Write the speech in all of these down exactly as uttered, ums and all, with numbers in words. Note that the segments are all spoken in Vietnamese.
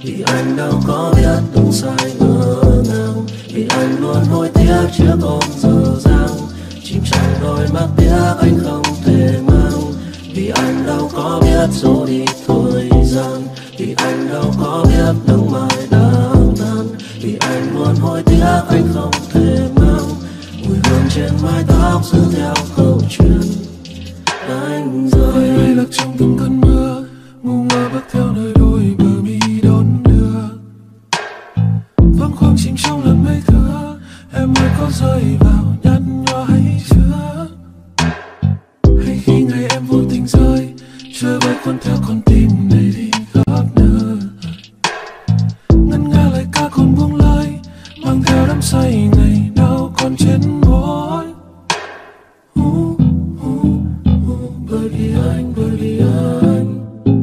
Vì anh đâu có biết đúng sai ngỡ ngàng, vì anh luôn hối tiếc chiếc ôm dở dang, chìm trong đôi mắt tiếc anh không thể mang. Vì anh đâu có biết dỗ đi thời gian, vì anh đâu có biết nắng mai đang tan, vì anh luôn hối tiếc anh không thể mang mùi hương trên mái tóc giữ theo câu chuyện anh rơi. Hay lạc trong từng cơn mưa, ngu ngơ bước theo nơi đôi bờ mi đón đưa, vắng khoang chìm trong làn mây thưa. Em ơi có rơi vào nhăn nhó hay chưa, hay khi ngày em vô tình rơi trôi bay cuốn theo con tim này đi khắp nơi. Ngân nga lời ca còn buông lời, mang theo đắm say ngày nào còn trên môi. uh, uh, uh, bởi vì anh, bởi vì anh,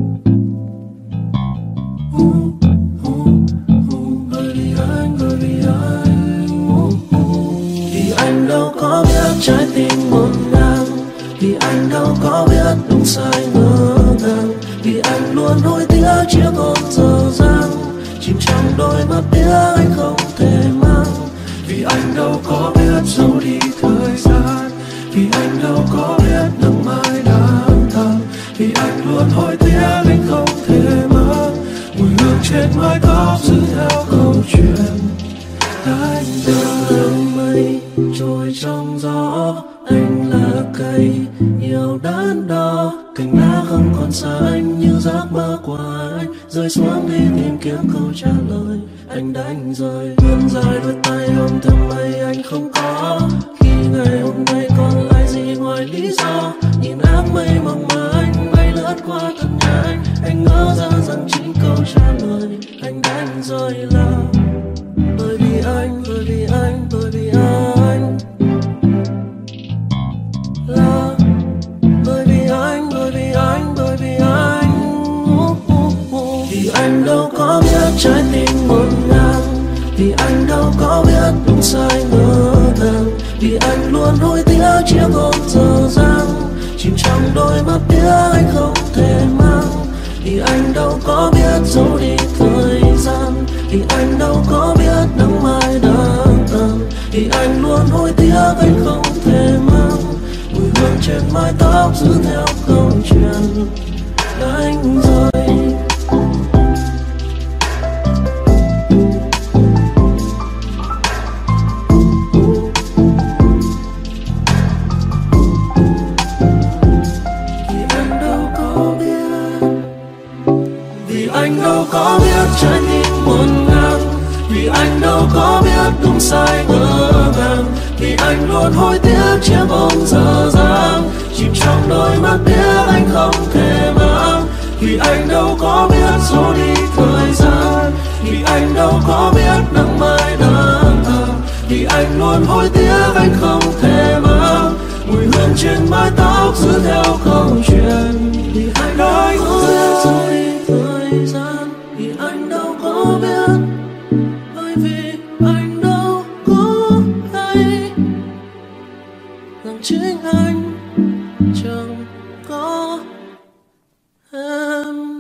uh, uh, uh, bởi vì anh, bởi vì anh, uh, uh. Vì anh đâu có biết trái tim ngổn ngang, vì anh đâu có biết đúng sai ngỡ ngàng, vì anh luôn hối tiếc chiếc ôm dở dang, chìm trong đôi mắt tiếc anh không thể mang. Vì anh đâu có biết dẫu đi thời gian, vì anh đâu có biết nắng mai đang tàn, vì anh luôn hối tiếc anh không thể mang mùi hương trên mái tóc giữ theo câu chuyện anh Từng đường mây trôi trong gió, anh là cây yêu đắn đo, cành lá không còn xanh như giấc mơ của anh, rơi xuống đi tìm kiếm câu trả lời anh đánh rơi. Vươn dài đôi tay ôm theo mây anh không có, khi ngày hôm nay còn lại gì ngoài lý do. Nhìn áng mây mỏng mà anh bay lướt qua thân nhà anh, anh ngỡ ra rằng chính câu trả lời anh đánh rơi là bởi vì anh, bởi vì anh, bởi vì anh, là bởi vì anh, bởi vì anh, bởi vì anh. uh, uh, uh. Vì anh đâu có biết trái tim ngổn ngang, vì anh đâu có biết đúng sai ngỡ ngàng, vì anh luôn hối tiếc chiếc ôm dở dang, chìm trong đôi mắt tiếc anh không thể mang. Vì anh đâu có biết dẫu đi thời gian, vì anh đâu có biết nắng mai đang tàn, vì anh luôn hối tiếc anh không thể mang mùi hương trên mái tóc giữ theo câu chuyện anh rơi. Anh đâu có biết trái tim ngổn ngang, vì anh đâu có biết đúng sai ngỡ ngàng, vì anh luôn hối tiếc chiếc ôm dở dang, chìm trong đôi mắt tiếc anh không thể mang. Vì anh đâu có biết dẫu đi thời gian, vì anh đâu có biết nắng mai đang tàn, vì anh luôn hối tiếc anh không thể mang mùi hương trên mái tóc giữ theo câu chuyện. Vì anh đâu có biết dẫu đi thời gian, vì anh đâu có biết, bởi vì anh đâu có hay rằng chính anh chẳng có em.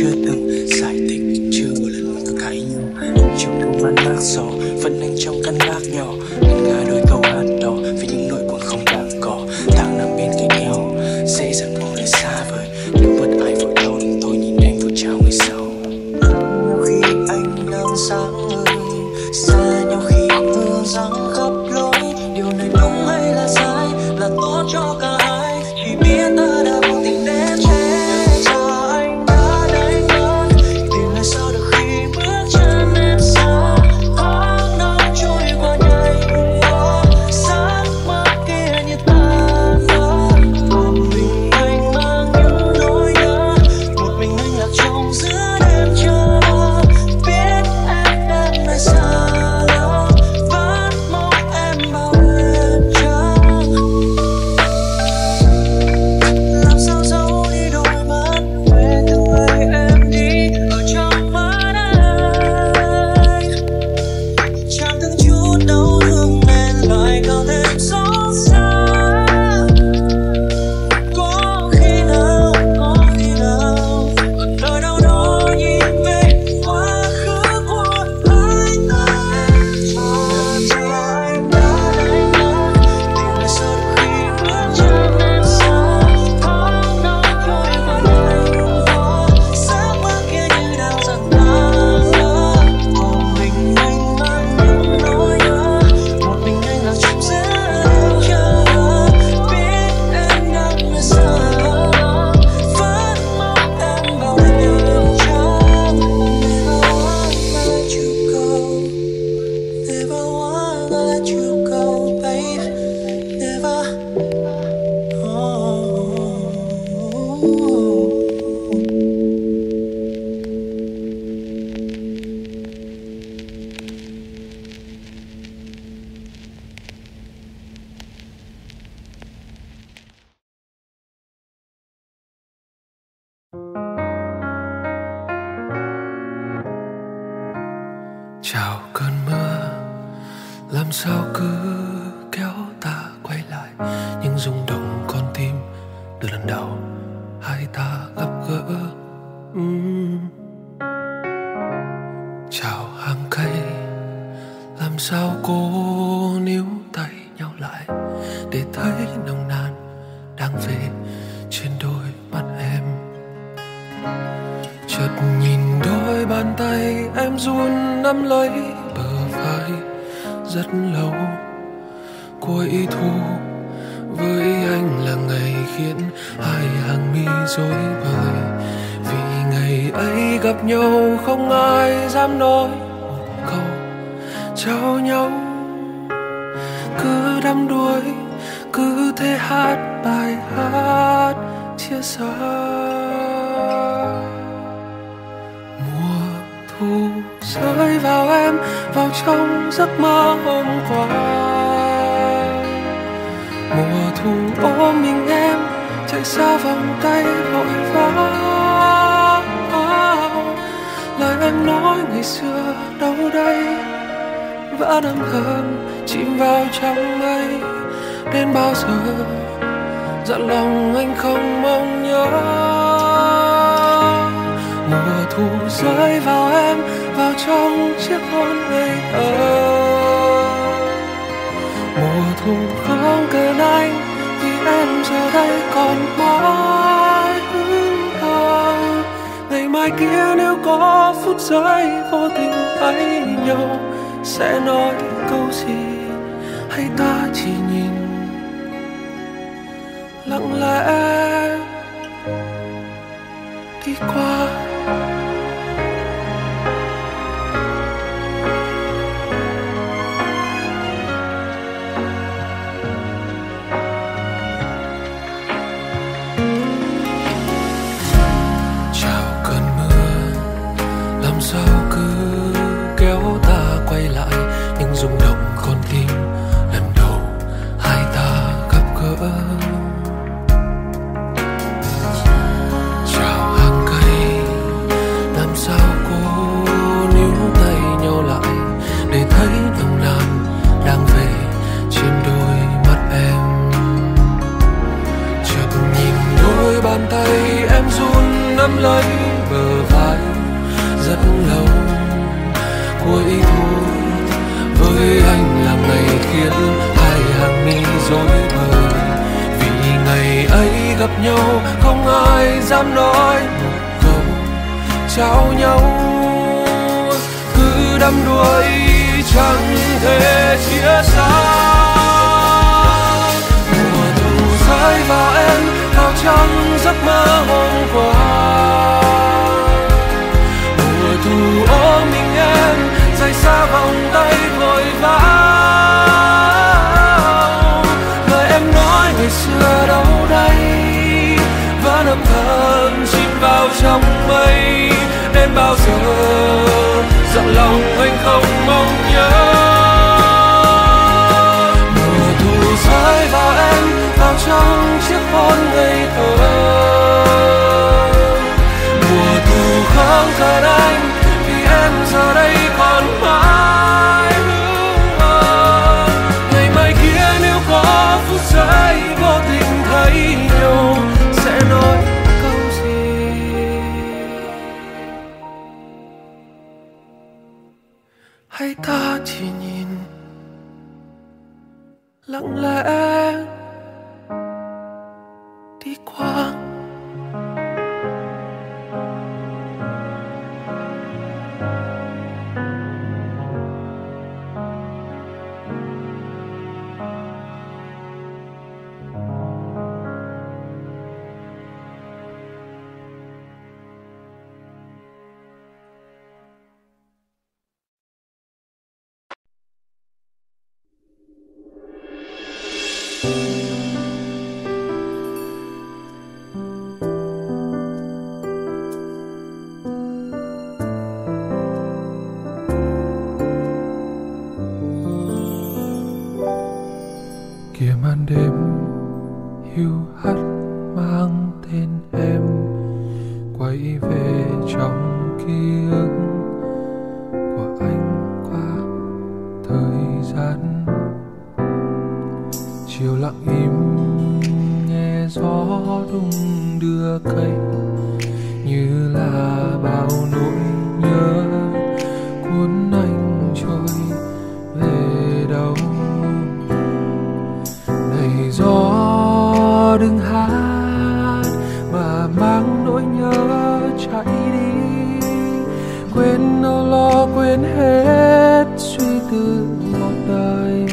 chưa từng giải thích, chưa một lần cãi nhau. Chiều thu vẫn bác gió, vẫn anh trong căn gác nhỏ, ngân nga đôi câu hát đỏ vì những nỗi buồn không đáng có. Tháng năm bên cạnh nhau, dễ dàng mong lời xa vời. Nếu vẫn ai vội đâu đừng thôi nhìn em vội chào người sau. Khi anh đang sáng ngời, xa nhau khi mưa giăng khắp lối. Điều này đúng hay là sai, là tốt cho cả hai. Chỉ biết ta đã vô tình đến chết. Giờ anh đã đánh mất, tìm lại sao được khi bước chân em xa. Tháng năm trôi qua nhanh quá, sáng mắt kia như tan vỡ. Một mình anh mang những nỗi nhớ, một mình anh lạc trong giữa đêm chờ mơ. Biết em đang nơi xa lắm, vẫn mong em bao đêm trắng. Làm sao giấu đi đôi mắt về từ ngày em đi ở trong mắt anh. Chẳng từng chút đau thương nên lại càng thêm xót xa. Có khi nào, có khi nào ở nơi đâu đó nhìn về quá khứ của hai ta. Giờ anh đã đánh mất, tìm lại sao được khi bước chân em xa. Tháng năm trôi qua nhanh quá, sáng mắt kia như đang dần tan vỡ. Một mình anh mang những nỗi nhớ, một mình anh lạc trong giữa đêm chờ mơ. Biết em đang nơi xa lắm, vẫn mong em bao đêm trắng. Never wanna let you go, never wanna let you go, babe. Never. Oh. Chào cơn mưa, làm sao cứ kéo ta quay lại những rung động con tim từ lần đầu hai ta gặp gỡ. Ừm. Chào hàng cây, làm sao cô níu tay nhau lại để thấy nồng nàn đang về trên đôi mắt em. Chợt nhìn đôi bàn tay em run nắm lấy bờ vai rất lâu. Cuối thu với anh là ngày khiến hai hàng mi rối bời. Vì ngày ấy gặp nhau không ai dám nói một câu chào nhau. Cứ đắm đuối, cứ thế hát bài hát chia xa. Mùa thu rơi vào em, vào trong giấc mơ hôm qua. Mùa thu ôm mình em, chạy xa vòng tay vội vã. Lời em nói ngày xưa đâu đây, vẫn âm thầm chìm vào trong mây. Đến bao giờ dặn lòng anh không mong nhớ. Mùa thu rơi vào em, vào trong chiếc hôn ngây thơ. Mùa thu không cần anh, vì em giờ đây còn mãi hững hờ. Ngày mai kia nếu có phút giây vô tình thấy nhau, sẽ nói câu gì hay ta chỉ nhìn lặng lẽ đi qua. Chào cơn mưa, làm sao cứ kéo ta quay lại những rung động con tim lần đầu hai ta gặp gỡ. Chào hàng cây, làm sao cô níu tay nhau lại để thấy nồng nàn đang về trên đôi mắt em. Chợt nhìn đôi bàn tay em run nắm lấy bờ vai. dám nói một câu trao nhau, cứ đắm đuối chẳng thể chia xa. Mùa thu rơi vào em vào trong giấc mơ hôm qua, mùa thu ôm mình em rời xa vòng tay vội vã. Lời em nói ngày xưa đâu đây vẫn âm thầm chìm vào trong mây. Đến bao giờ dặn lòng anh không mong nhớ. Mùa thu rơi vào em vào trong chiếc hôn ngây thơ, mùa thu không cần anh vì em giờ đây còn mãi. Ngày mai kia nếu có phút giây vô tình thấy nhau sẽ nói câu gì? Hay ta chỉ nhìn lặng lẽ đi qua. Kìa màn đêm hiu hắt mang tên em quay về trong ký ức của anh qua thời gian. Chiều lặng im nghe gió đung đưa cây như là bao nỗi nhớ cuốn anh trôi về đâu. Này gió đừng hát mà mang nỗi nhớ chạy đi, quên âu lo quên hết suy tư một đời.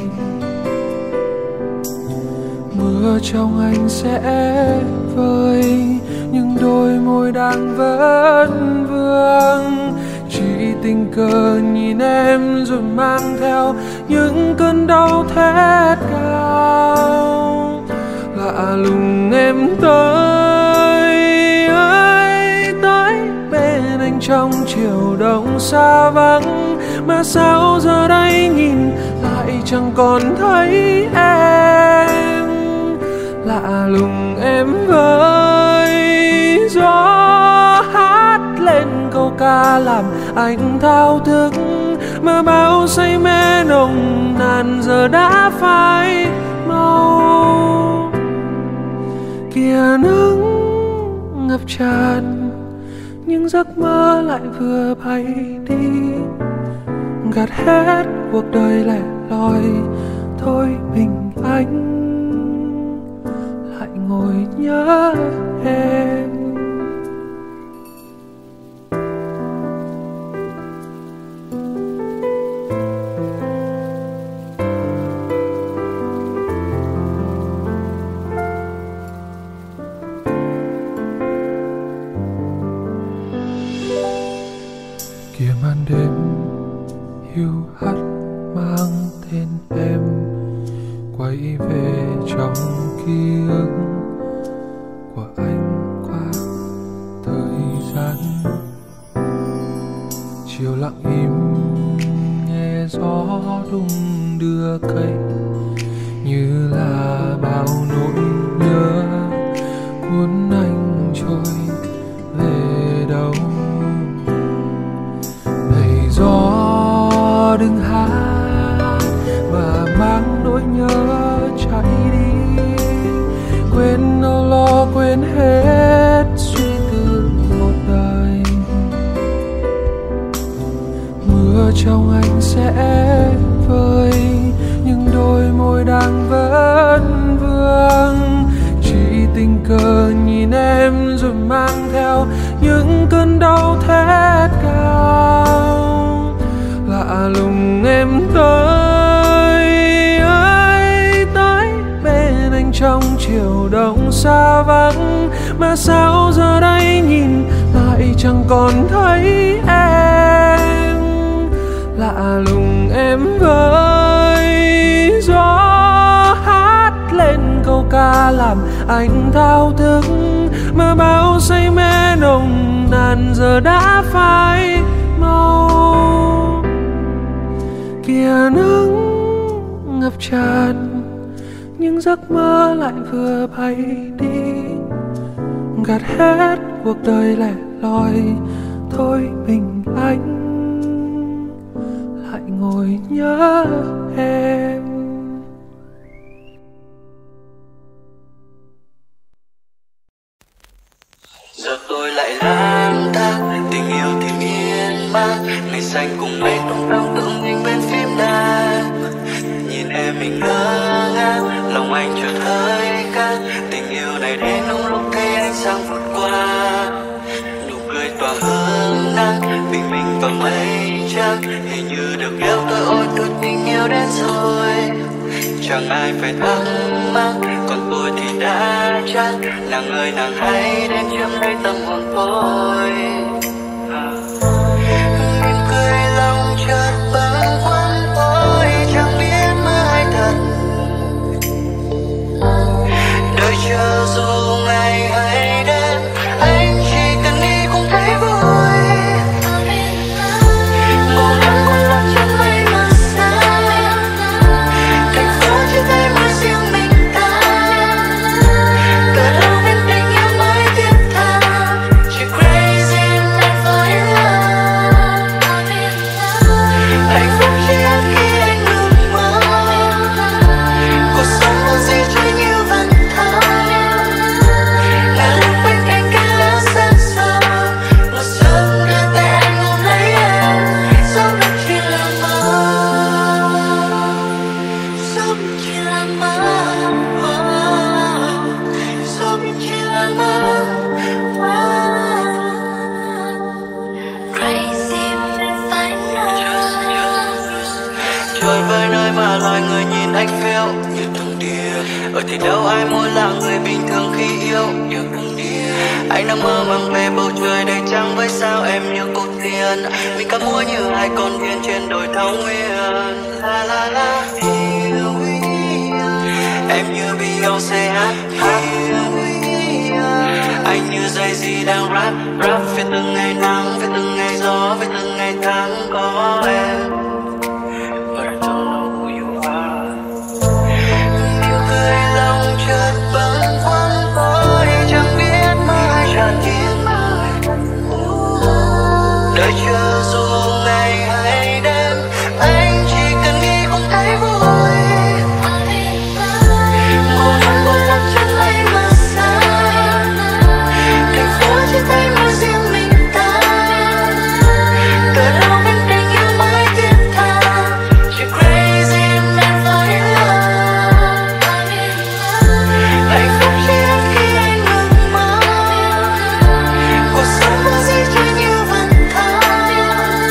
Mưa trong anh sẽ vơi nhưng đôi môi đang vẫn vương. Chỉ tình cờ nhìn em rồi mang theo những cơn đau thét cao. Lạ lùng em tới ơi tới bên anh trong chiều đông xa vắng, mà sao giờ đây nhìn lại chẳng còn thấy em. Lạ lùng em với gió hát lên câu ca làm anh thao thức, mà bao say mê nồng nàn giờ đã phai màu. Kìa nắng ngập tràn nhưng giấc mơ lại vừa bay đi, gạt hết cuộc đời lẻ loi. Thôi mình anh lại ngồi nhớ em. Kìa màn đêm hiu hắt mang tên em quay về trong ký ức của anh qua thời gian. Chiều lặng im nghe gió đung đưa cây như là bao nỗi nhớ cuốn anh trôi về đâu. Này gió đừng hát mà mang nỗi nhớ chạy đi, quên âu lo quên hết suy tư một đời. Mưa trong anh sẽ vơi nhưng đôi môi đang vẫn vương. Chỉ tình cờ nhìn em rồi mang theo những cơn đau thét cao. Lạ lùng em tới ơi tới bên anh trong chiều đông xa vắng, mà sao giờ đây nhìn lại chẳng còn thấy em. Lạ lùng em với gió hát lên câu ca làm anh thao thức, mà bao say mê nồng nàn giờ đã phai màu. Kìa nắng ngập tràn những giấc mơ lại vừa bay đi, gạt hết cuộc đời lẻ loi. Thôi mình anh lại ngồi nhớ em. Giờ tôi lại lang thang, tình yêu thì miên man, ngày xanh cùng mây tung tăng tượng hình bên phim đàn. Nhìn em mình ngơ ngác, lòng anh chợt hơi khác. Tình yêu này đến đúng lúc thấy ánh sáng vụt qua, nụ cười tỏa hương nắng, bình minh và mây trắng. Hình như được yêu tôi ôi tôi tình yêu đến rồi, chẳng ai phải thắc mắc, còn tôi thì đã chắc. Nàng ơi nàng hãy đến chiếm lấy tâm hồn tôi. Mỉm cười lòng chợt bâng khuâng, tôi chẳng biết mơ hay thật. Đợi chờ dù ngày hay đêm, anh chỉ cần đi cũng thấy vui. Màu nắng cuốn lấp trong mây mờ xa, thành phố chỉ thấy mỗi riêng mình ta. Cỡ đâu bên tình yêu mới thiết tha, chỉ crazy and fall in love. Hạnh phúc chỉ ăn khi anh ngừng mơ, cuộc sống có gì chơi nhiều vẫn thao. Là lúc bên cạnh cái lá xa xưa, một giấc đưa tay anh ôm lấy em. Giấc mơ chỉ là mơ, giấc mơ chỉ là mơ, giấc mơ chỉ là mơ. Crazy and final. Trời vơi nơi mà loài người nhìn anh phiêu như thằng điên. Ở thì đâu ai muốn là người bình thường khi yêu như thằng điên. Anh đang mơ màng về bầu trời đầy trăng với sao em như cô tiên. Mình ca múa như hai con điên trên đồi thảo nguyên. La la la here we are. Em như Beyoncé hát here we are. Anh như Jay-Z đang rap rap về từng ngày nắng, về từng ngày gió, về từng ngày tháng có em. But I don't know who you are. Nụ cười lòng chợt bâng khuâng, tôi chẳng biết mơ hay tràn tiếng mơ. Đợi chờ dù ngày hay đêm, anh chỉ cần nghĩ cũng thấy vui. Màu nắng cuốn lấp trong mây mờ xa, thành phố chỉ thấy mỗi riêng mình ta. Cỡ đâu bên tình yêu mới thiết tha, chỉ crazy and fall in love. Hạnh phúc chỉ ăn khi anh ngừng mơ, cuộc sống có gì chơi nhiều vẫn thao.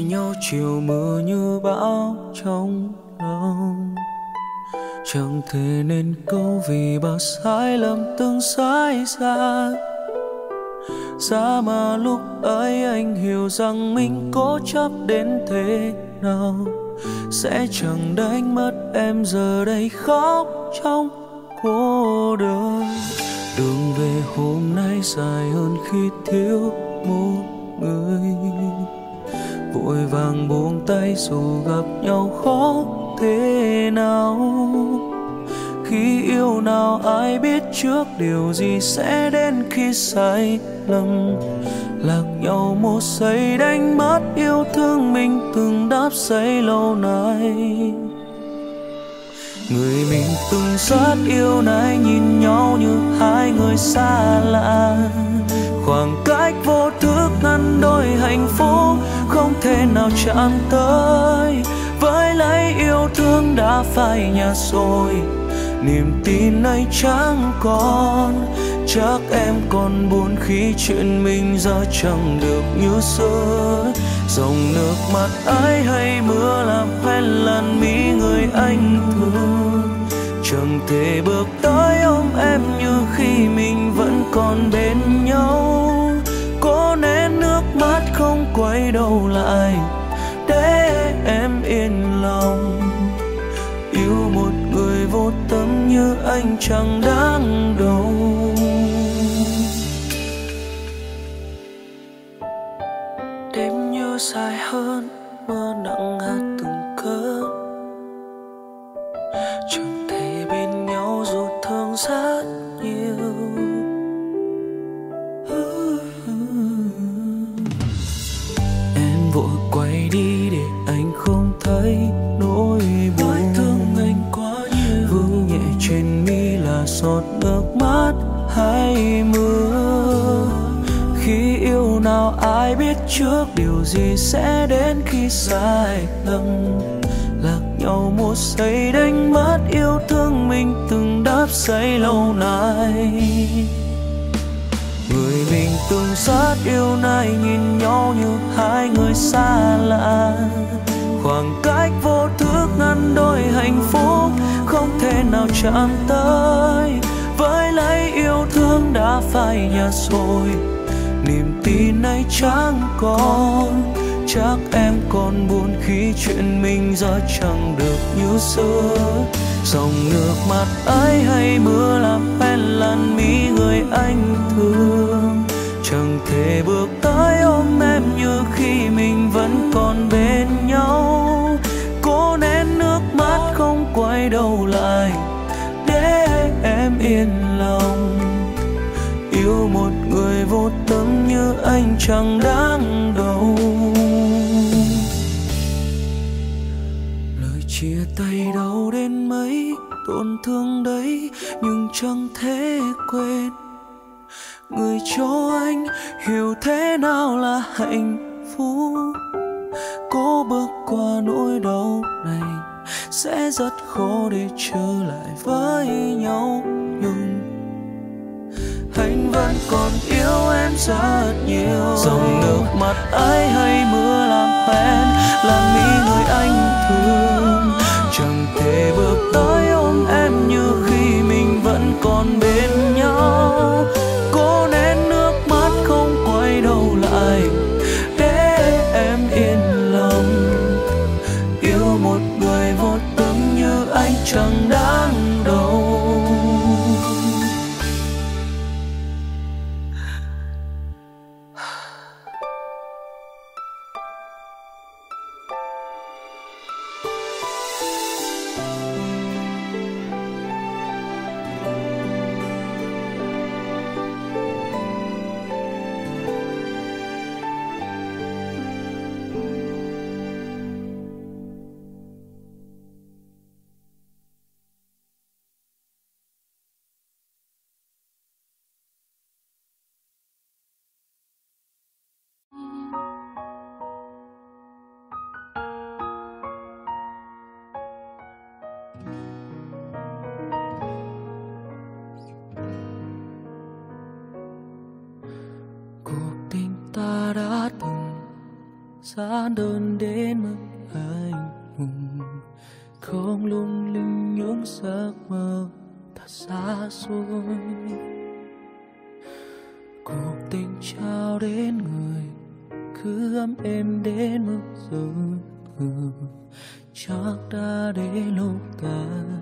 nhau chiều mưa như bão trong lòng. Chẳng thể nên câu vì bao sai lầm từng xảy ra. Giá mà lúc ấy anh hiểu rằng mình cố chấp đến thế nào sẽ chẳng đánh mất em, giờ đây khóc trong cô đơn. Đường về hôm nay dài hơn khi thiếu một người. Vội vàng buông tay dù gặp nhau khó thế nào. Khi yêu nào ai biết trước điều gì sẽ đến khi sai lầm. Lạc nhau một giây đánh mất yêu thương mình từng đắp xây lâu nay. Người mình từng rất yêu nay nhìn nhau như hai người xa lạ. Khoảng cách vô thức ngăn đôi hạnh phúc không thể nào chạm tới. Với lấy yêu thương đã phai nhạt rồi, niềm tin ấy chẳng còn. Chắc em còn buồn khi chuyện mình giờ chẳng được như xưa. Dòng nước mắt ấy hay mưa làm quen lần mi người anh thương. Chẳng thể bước tới ôm em như khi mình vẫn còn bên nhau. Cố nén nước mắt không quay đầu lại để em yên lòng. Yêu một người vô tâm như anh chẳng đáng đâu. Đêm như dài hơn, mưa nặng hạt từng cơn. Chẳng thể bên nhau dù thương rất nhiều. Em vội quay đi để anh không thấy nỗi buồn. Nỗi thương anh quá nhiều. Vương nhẹ trên mi là giọt nước mắt hay mưa. Khi yêu nào ai biết trước điều gì sẽ đến khi sai lầm. Lạc nhau một giây đánh mất yêu thương mình từng đắp xây lâu nay. Người mình từng rất yêu nay nhìn nhau như hai người xa lạ. Khoảng cách vô thức ngăn đôi hạnh phúc không thể nào chạm tới. Với lấy yêu thương đã phai nhạt rồi, niềm tin ấy chẳng còn. Chắc em còn buồn khi chuyện mình giờ chẳng được như xưa. Dòng nước mắt ấy hay mưa làm quen lần mi người anh thương. Chẳng thể bước tới ôm em như khi mình vẫn còn bên nhau. Cố nén nước mắt không quay đầu lại để em yên lòng. Yêu một người vô tâm như anh chẳng đáng đâu. Lời chia tay đau đến mấy, tổn thương đấy nhưng chẳng thể quên. Người cho anh hiểu thế nào là hạnh phúc. Cố bước qua nỗi đau này sẽ rất khó để trở lại với nhau. Nhưng anh vẫn còn yêu em rất nhiều. Dòng nước mắt ấy hay mưa làm quen làm mi người anh thương. Chẳng thể bước tới ôm em như khi mình vẫn còn bên nhau. Cố nén nước mắt không quay đầu lại để em yên lòng. Yêu một người vô tâm như anh chẳng đáng đâu. xa đơn đến mức anh hùng, không lung linh những giấc mơ thật xa xôi. Cuộc tình trao đến người cứ ấm êm đến mức giờ ừ, chắc đã đến lúc ta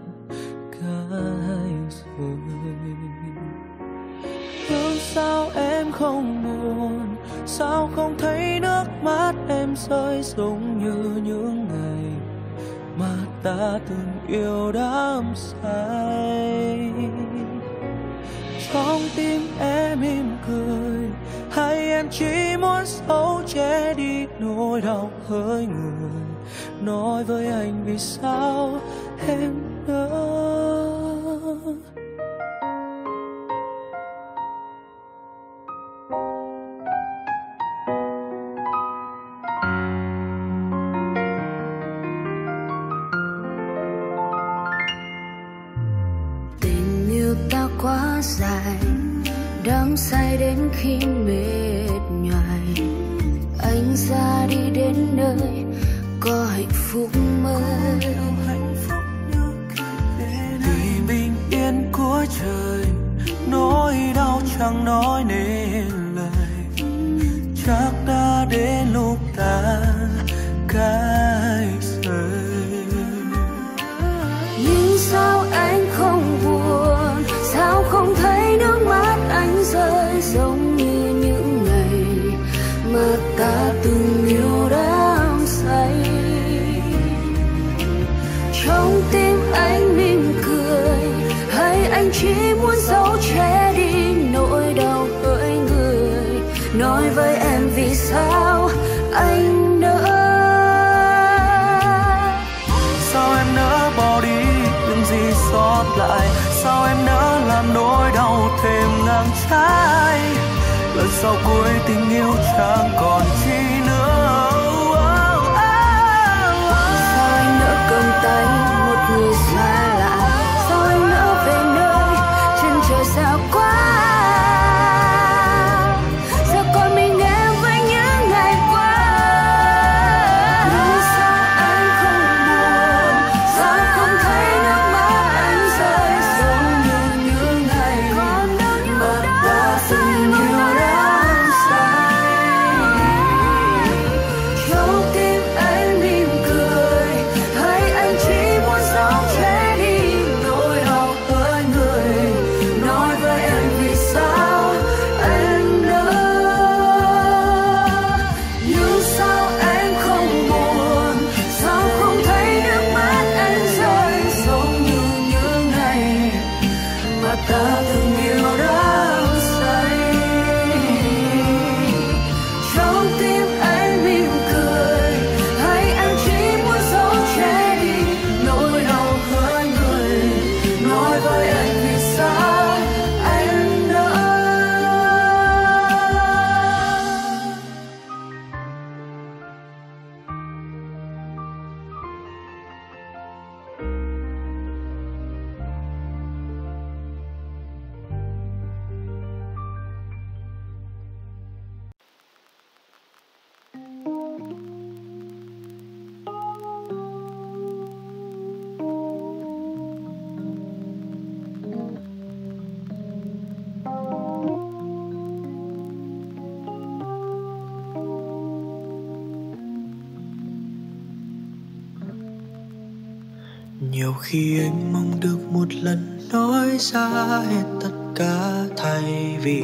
cãi rồi. Nhưng sao em không buồn, sao không thấy nước mắt em rơi giống như những ngày mà ta từng yêu đắm say. Trong tim em mỉm cười, hay em chỉ muốn giấu che đi nỗi đau hỡi người, nói với anh vì sao em nỡ. Quá dài, đắm say đến khi mệt nhoài, anh ra đi đến nơi có hạnh phúc mới. Vì bình yên của trời, nỗi đau chẳng nói nên lời, chắc đã đến lúc ta cãi rời. Nhưng sao anh không buồn, sao không thấy nước mắt anh rơi giống như những ngày mà ta từng yêu đắm say. Trong tim anh mỉm cười, hay anh chỉ muốn giấu che đi nỗi đau hỡi người, nói với em vì sao anh nỡ. Sao em nỡ bỏ đi những gì sót lại, sao em nỡ làm nỗi đau thêm ngang trái, lần sau cuối tình yêu chẳng còn chi nữa. Sao anh nỡ cầm tay một người xa lạ, sao anh nỡ về nơi chân trời xa quá, giờ còn mình em với những ngày qua. Nhưng sao anh không buồn, sao không thấy nước mắt anh rơi giống như những ngày mà ta từng yêu đắm say. Trong tim anh mỉm cười, hay anh chỉ muốn giấu che đi nỗi đau hỡi người, nói với em vì sao anh nỡ. Nhưng sao anh không buồn, sao không thấy nước mắt anh rơi giống như những ngày mà ta từng yêu đắm say. Trong tim anh mỉm cười, hay anh chỉ muốn giấu che đi nỗi đau hỡi người, nói với anh vì sao anh nỡ. Nhiều khi anh mong được một lần nói ra hết tất cả, thay vì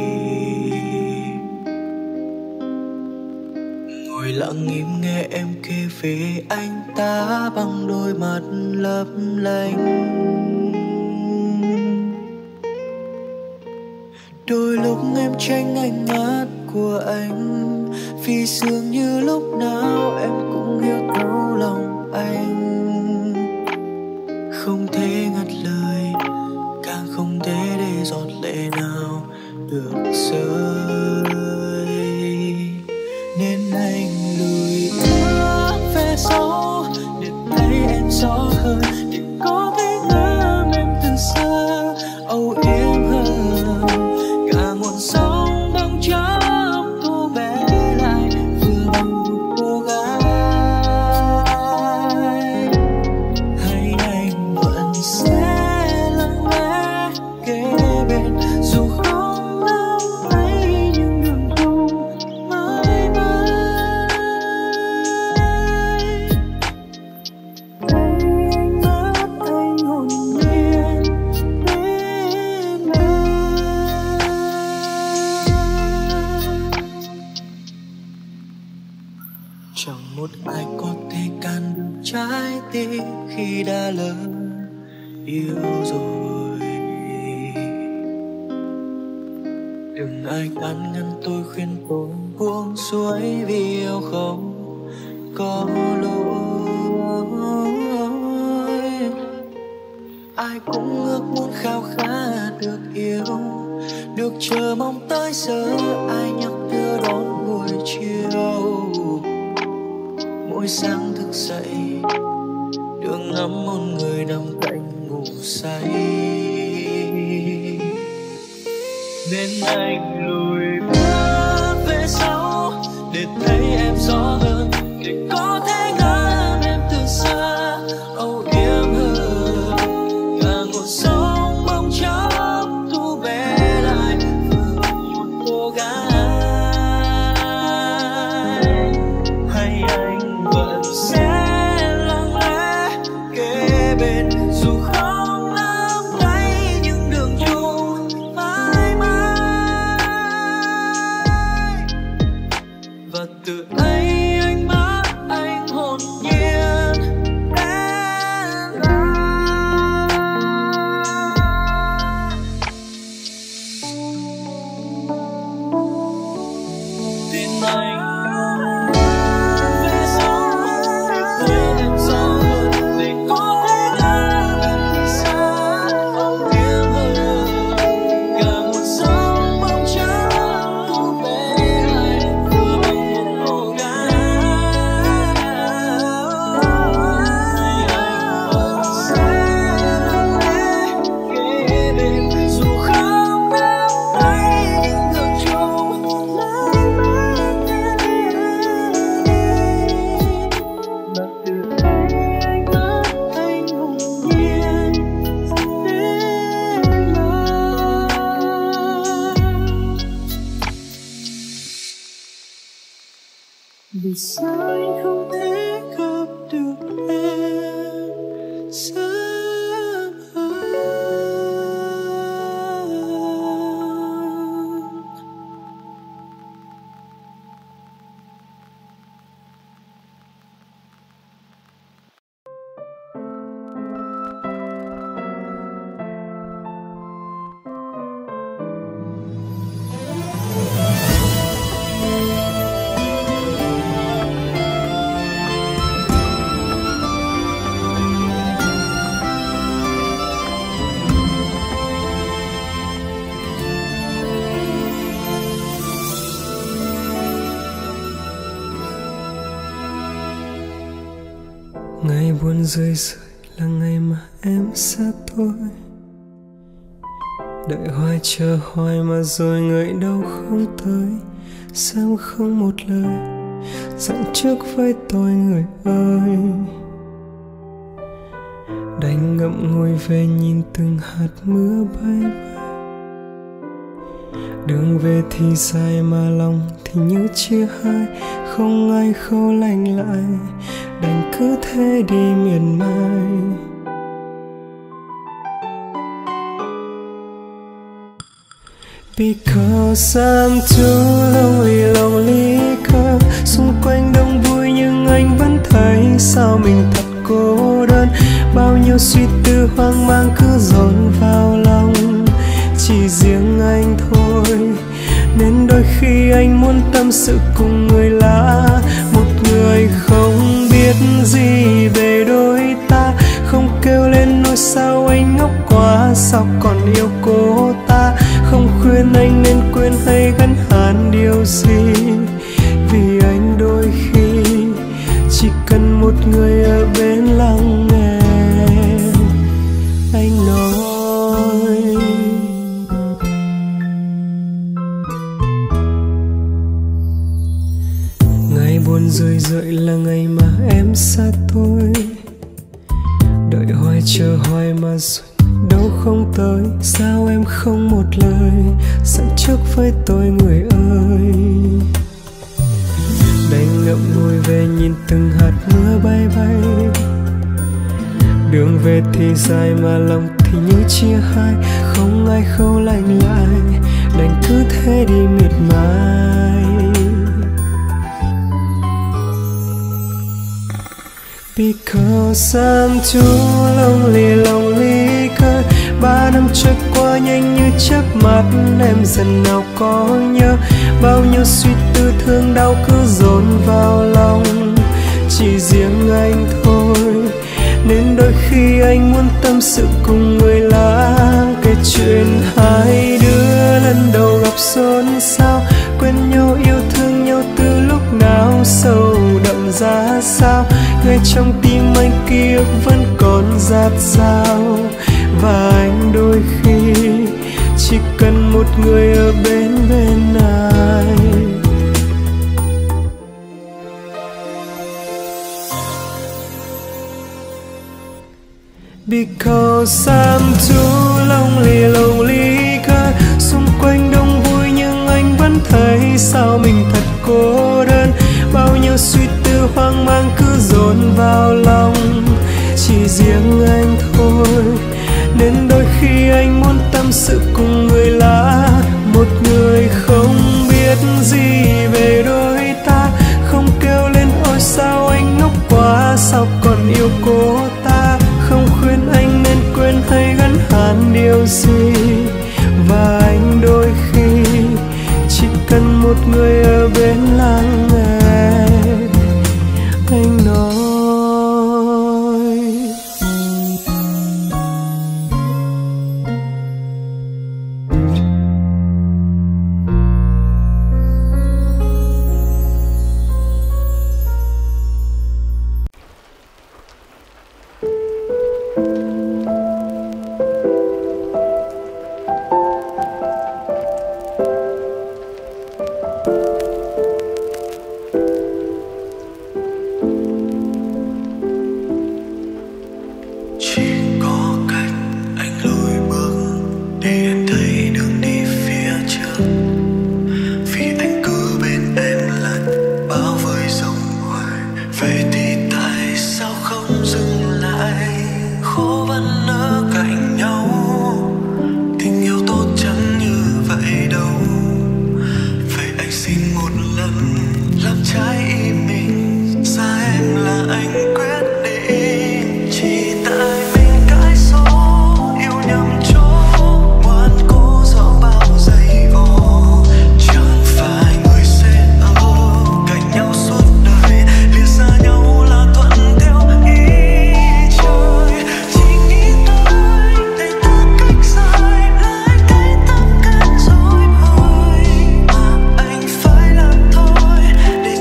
ngồi lặng im nghe em kể về anh ta bằng đôi mắt lấp lánh. Đôi lúc em tranh ánh mắt của anh, vì dường như lúc nào em cũng hiểu thấu lòng anh. Không thể ngắt lời, càng không thể để giọt lệ nào được rơi, nên anh lùi bước về sau để thấy em rõ hơn, để có thể ngắm em từ xa âu yếm hơn. Cả nguồn sóng băng chớp thu bé lại vừa một tiếc khi đã lỡ yêu rồi. Đừng ai can ngăn tôi, khuyên tôi buông xuôi vì yêu không có lỗi. Ai cũng ước muốn khao khát được yêu, được chờ mong tới giờ ai nhắc đưa đón buổi chiều. Mỗi sáng thức dậy được ngắm một người nằm cạnh ngủ say. Nên anh lùi bước về sau để thấy em rõ hơn, để có thể ngắm em từ xa âu yếm hơn. Cả một sóng bóng chốc thu bé lại vừa một cô gái. Hay anh vẫn sẽ lặng lẽ kế bên dù không nắm tay những đường chung mãi mãi. Và từ ấy anh bắt anh hồn nhiên đến lại. Tin anh về sau để thấy em rõ hơn, để có thể ngắm em từ xa âu yếm hơn. Cả một sóng bóng trắng thu bé lại vừa bằng một cô gái. Anh vẫn sẽ lặng lẽ kế bên dù không nắm tay những đường chung mãi mãi. Và từ đây anh bắt anh hồn nhiên đến lại. Vì sao anh không thể gặp được em sớm hơn? Ngày buồn rơi rơi là ngày mà em xa tôi. Đợi hoài chờ hoài mà rồi người đâu không tới. Sao không một lời dặn trước với tôi người ơi. Đành ngậm ngùi về nhìn từng hạt mưa bay bay. Đường về thì dài mà lòng thì như chia hai. Không ai khâu lành lại, đành cứ thế đi miệt mài. Because I'm too lonely, lonely girl. Xung quanh đông vui nhưng anh vẫn thấy sao mình thật cô đơn. Bao nhiêu suy tư hoang mang cứ dồn vào lòng, chỉ riêng anh thôi. Nên đôi khi anh muốn tâm sự cùng người lạ, một người không biết gì về đôi ta. Không kêu lên nỗi sao anh ngốc quá, sao còn yêu cô ta. Không khuyên anh nên quên hay gắn hàn điều gì, vì anh đôi khi chỉ cần một người ở bên lắng nghe anh nói. Ngày buồn rơi rơi là ngày mà em xa tôi. Đợi hoài chờ hoài mà rồi đâu không tới. Sao em không một lời dặn trước với tôi người ơi. Đành ngậm ngùi về nhìn từng hạt mưa bay bay. Đường về thì dài mà lòng thì như chia hai. Không ai khâu lành lại, đành cứ thế đi miệt mài. Because I'm too lonely, lonely cause ba năm trôi qua nhanh như chớp mắt, em dần nào có nhớ bao nhiêu suy tư thương đau cứ dồn vào lòng, chỉ riêng anh thôi. Nên đôi khi anh muốn tâm sự cùng người lạ, kể chuyện hai đứa lần đầu gặp xôn xao, quên nhau yêu thương nhau từ lúc nào, sâu đậm ra sao. Ngay trong tim anh ký ức vẫn còn dạt dào, và anh đôi khi chỉ cần một người ở bên bên anh. Because I'm too lonely, lonely cause xung quanh đông vui nhưng anh vẫn thấy sao mình thật cô đơn. Bao nhiêu suy tư hoang mang cứ dồn vào lòng, chỉ riêng anh thôi. Nên đôi khi anh muốn tâm sự cùng người lạ, một người không biết gì về đôi ta, không kêu lên ôi sao anh ngốc quá, sao còn yêu cô ta. Không khuyên anh nên quên hay gắn hẳn điều gì, và anh đôi khi chỉ cần một người ở bên lắng nghe anh nói.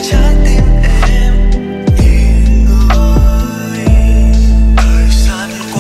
Qua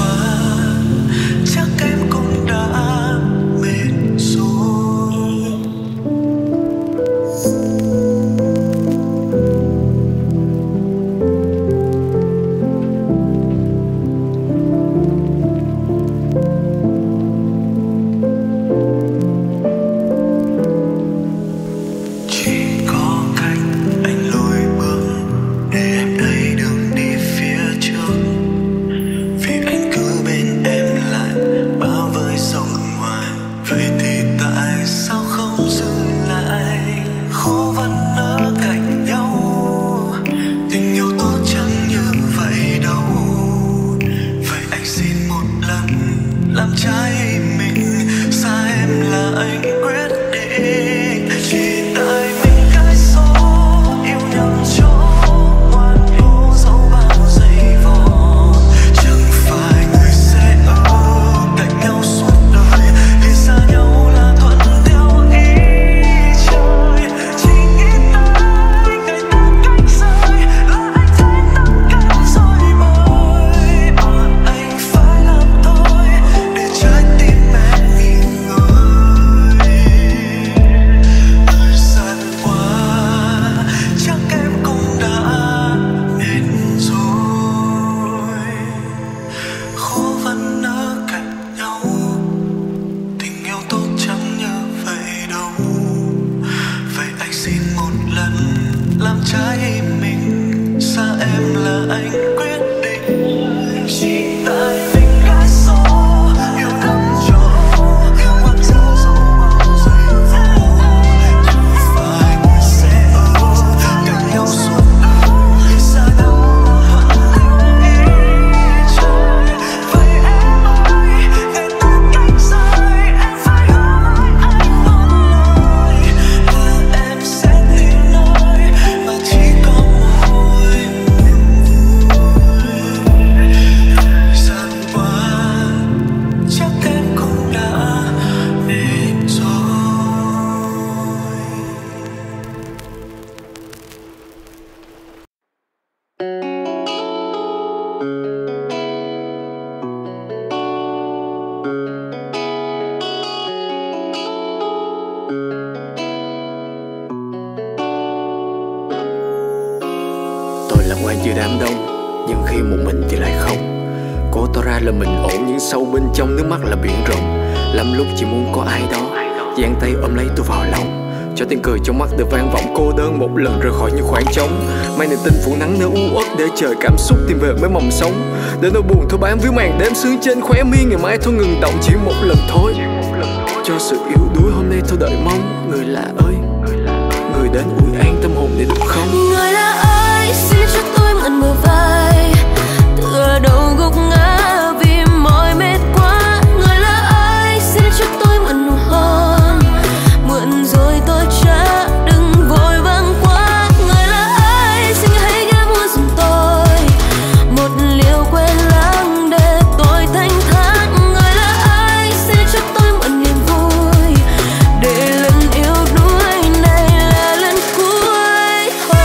giữa đám đông, nhưng khi một mình thì lại không. Cố tỏ ra là mình ổn, nhưng sâu bên trong nước mắt là biển rộng. Lắm lúc chỉ muốn có ai đó giang tay ôm lấy tôi vào lòng, cho tiếng cười trong mắt được vang vọng cô đơn một lần rời khỏi những khoảng trống. Mang niềm tin phủ nắng nơi u uất để chờ cảm xúc tìm về mới mầm sống. Để nỗi buồn thôi bám víu màn đêm sương trên khóe mi, ngày mai thôi ngừng động chỉ một lần thôi. Cho sự yếu đuối hôm nay thôi đợi mong. Người lạ ơi, người đến ủi an tâm hồn để được không? Người lạ ơi, xin cho tôi mượn bờ vai, tựa đầu gục ngã vì mỏi mệt quá. Người lạ ơi, xin cho tôi mượn nụ hôn, mượn rồi tôi trả, đừng vội vàng quá. Người lạ ơi, xin hãy ghé mua giùm tôi một liều quên lãng để tôi thanh thản. Người lạ ơi, xin cho tôi mượn niềm vui, để lần yêu đuối này là lần cuối thôi.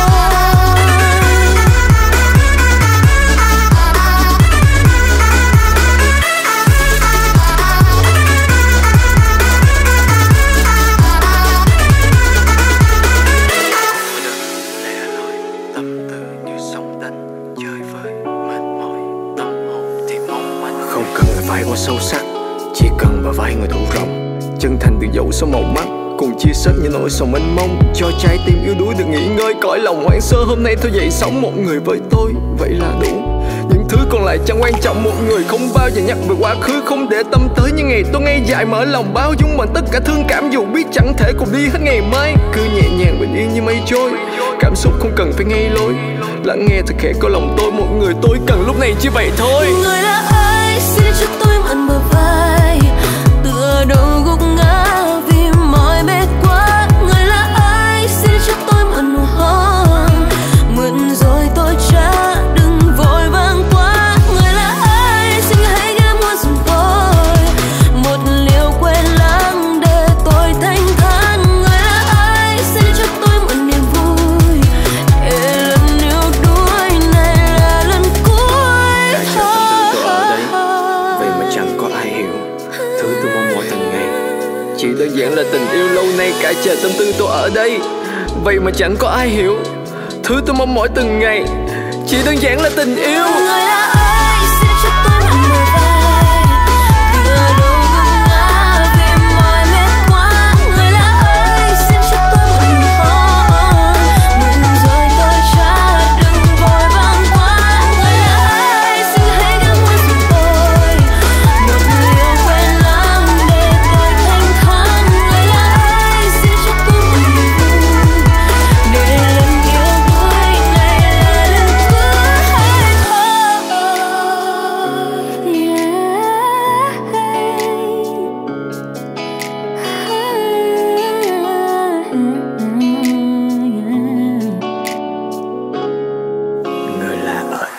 Tâm tư như sóng đánh chơi vơi mệt mỏi tâm hồn thì mong manh. Không cần người phải quá sâu sắc, chỉ cần bờ vai người thủ rộng, chân thành từ dẫu số màu mắt, cùng chia sẻ những nỗi sầu mênh mông, cho trái tim yếu đuối được nghỉ ngơi. Cõi lòng hoang sơ hôm nay thôi dậy sống một người với tôi, vậy là đủ. Những thứ còn lại chẳng quan trọng, một người không bao giờ nhắc về quá khứ, không để tâm tới những ngày tôi ngây dại mở lòng bao dung bằng tất cả thương cảm, dù biết chẳng thể cùng đi hết ngày mai. Cứ nhẹ nhàng bình yên như mây trôi, cảm xúc không cần phải ngay lối, lắng nghe thật khẽ có lòng tôi, một người tôi cần lúc này chỉ vậy thôi. Người lạ ơi, xin cho tôi mượn bờ vai, tựa đầu gục ngã vì mỏi mệt quá. Người lạ ơi, xin cho tôi mượn nụ hôn, mượn rồi tôi trả, đừng vội vàng quá. Người lạ ơi, xin hãy ghé mua giùm tôi một liều quên lãng để tôi thanh thản. Người lạ ơi, xin cho tôi mượn niềm vui, để lần yêu đuối này là lần cuối Đã chờ tâm tư tôi ở đây, vậy mà chẳng có ai hiểu thứ tôi mong mỏi từng ngày. Chỉ đơn giản là tình yêu lâu nay cả chờ tâm tư tôi ở đây, vậy mà chẳng có ai hiểu thứ tôi mong mỏi từng ngày. Chỉ đơn giản là tình yêu. Người lạ ơi, xin cho tôi mượn bờ vai, tựa đầu gục ngã vì mỏi mệt quá. Người lạ ơi, xin cho tôi mượn nụ hôn, mượn rồi tôi trả, đừng vội vàng quá. Người lạ ơi, xin hãy ghé mua giùm tôi một liều quên lãng để tôi thanh thản. Người lạ ơi, xin cho tôi mượn niềm vui, để lần yêu đuối này là lần cuối thôi. Người lạ ơi.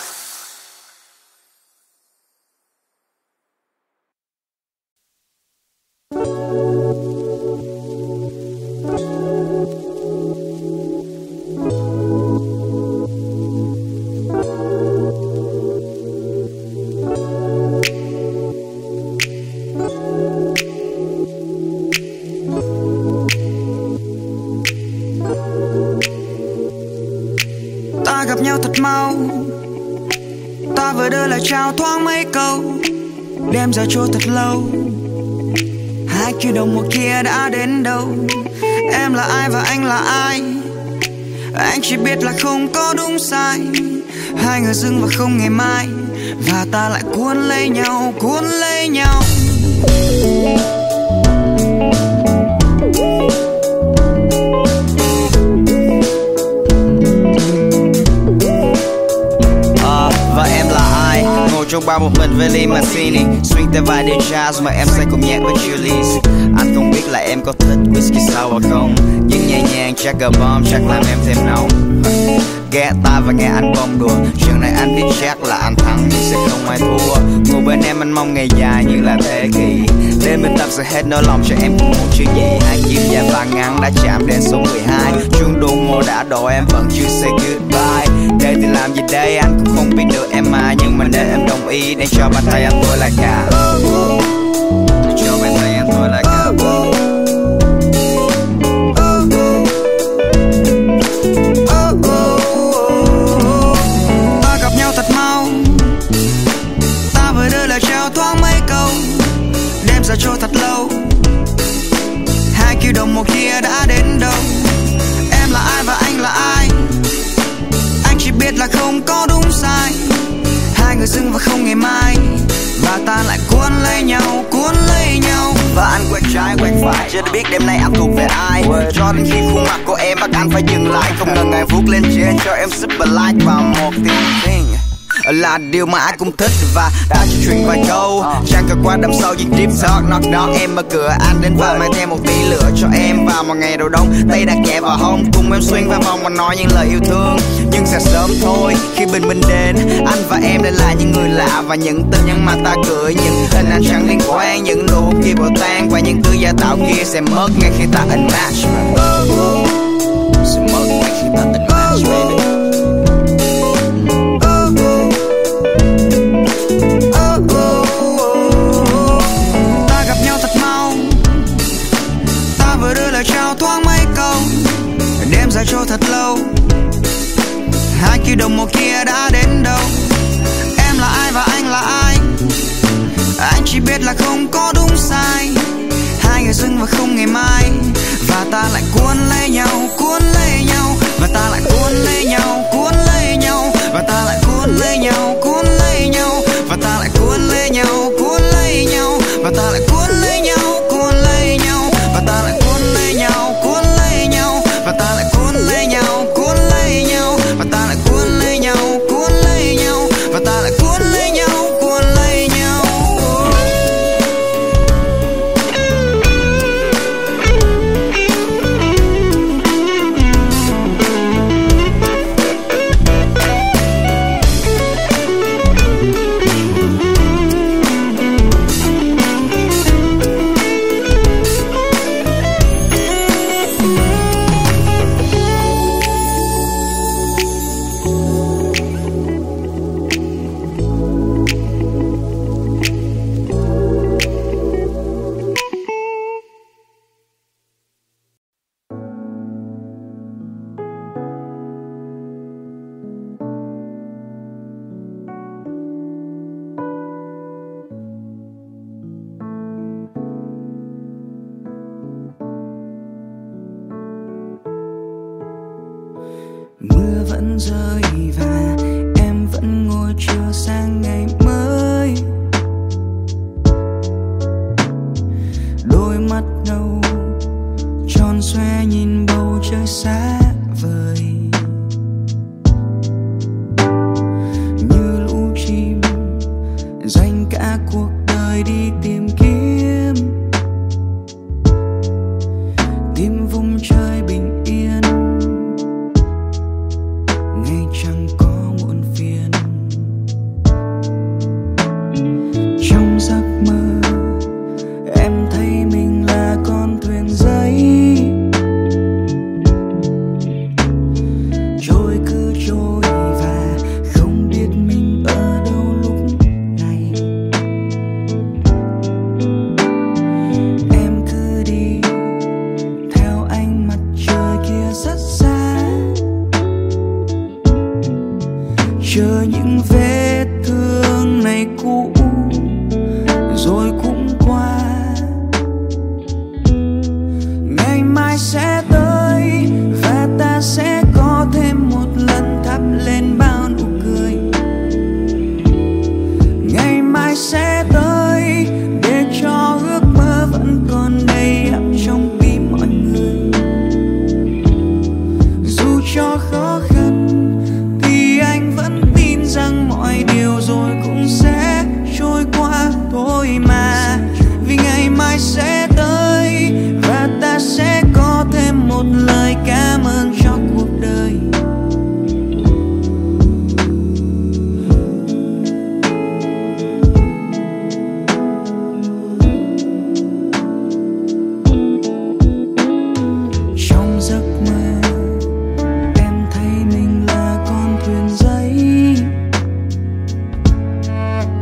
Ta gặp nhau thật mau, ta vừa đưa lời chào thoáng mấy câu, đêm giờ trôi thật lâu. Hai kia đồng một kia đã đến đâu? Em là ai và anh là ai? Anh chỉ biết là không có đúng sai, hai người dưng và không ngày mai, và ta lại cuốn lấy nhau, cuốn lấy nhau. Và em là ai? Ngồi trong bar một mình với ly martini, swing theo vài đêm jazz mà em say cùng nhạc với Julie. Anh không biết là em có thích whisky sour không, nhưng nhẹ nhàng chắc gờ bomb chắc làm em thêm nóng. Ghé ta và nghe anh bông đùa, chuyện này anh biết chắc là anh thắng nhưng sẽ không ai thua. Ngồi bên em anh mong ngày dài như là thế kỷ, đêm bên tập sẽ hết nỗi lòng cho em cũng muốn chuyện gì. Hai chim dài và ngắn đã chạm đến số mười hai, chuông đồng hồ đã đổ em vẫn chưa say goodbye. Đây thì làm gì đây anh cũng không biết được em mà, nhưng mà để em đồng ý để cho bàn tay anh tôi là cả, cho bàn tay anh tôi là cả. giờ trôi thật lâu. Hai kiều đồng một kia đã đến đâu? Em là ai và anh là ai? Anh chỉ biết là không có đúng sai. Hai người dưng và không ngày mai, và ta lại cuốn lấy nhau, cuốn lấy nhau. Và anh quẹt trái quẹt phải, chưa biết đêm nay anh thuộc về ai. Cho đến khi khuôn mặt của em bắt anh phải dừng lại. Không ngần ngại vuốt lên trên cho em super like vào một tiếng tiếng là điều mà ai cũng thích. Và ta chỉ truyền vài câu, chẳng cần quá đâm sâu những deep talk. Knock knock em mở cửa anh đến và mang theo một tí lửa cho em vào một ngày đầu đông. Tay đặt nhẹ vào hông cùng em xuyên vào vòng và nói những lời yêu thương. Nhưng sẽ sớm thôi khi bình minh đến, anh và em đã là những người lạ. Và những tin nhắn mà ta gửi, những hình ảnh chẳng liên quan, những nụ kia bỏ tan và những thứ giả tạo kia sẽ mất ngay khi ta unmatch. Sẽ mất ngay khi ta unmatch baby. Chào thoáng mấy câu, đêm dài trôi thật lâu. Hai kiều đồng một kia đã đến đâu? Em là ai và anh là ai? Anh chỉ biết là không có đúng sai. Hai người dưng và không ngày mai, và ta lại cuốn lấy nhau, cuốn lấy nhau. Và ta lại cuốn lấy nhau, cuốn lấy nhau. Và ta lại cuốn lấy nhau, cuốn lấy nhau. Và ta lại cuốn lấy nhau, cuốn lấy nhau. Và ta lại cuốn lấy nhau, cuốn lấy nhau. Và ta lại cuốn lấy nhau, cuốn lấy nhau. Và ta lại cuốn lấy nhau, cuốn lấy nhau. Và ta lại cuốn lấy nhau, cuốn lấy nhau. Và ta lại cuốn lấy nhau, cuốn lấy nhau. Mưa vẫn rơi và em vẫn ngồi chờ sang ngày mới. Đôi mắt nâu tròn xoe nhìn bầu trời xa vời, như lũ chim dành cả cuộc đời đi tìm kiếm, tìm vùng trời bình yên. Ngày chẳng có muộn phiền, trong giấc mơ em thấy mình là con thuyền giấy, trôi cứ trôi và không biết mình ở đâu lúc này. Em cứ đi theo ánh mặt trời kia rất xa, chờ những vết thương này cũ rồi cũng qua. Ngày mai sẽ tới và ta sẽ có thêm một lần thắp lên bao nụ cười. Ngày mai sẽ tới để cho ước mơ vẫn còn đầy ắp trong tim mọi người. Dù cho khó khăn thì anh vẫn tin rằng mọi điều rồi cũng sẽ trôi qua thôi mà. Vì ngày mai sẽ tới và ta sẽ có thêm một lời cảm ơn cho cuộc đời. Trong giấc mơ em thấy mình là con thuyền giấy,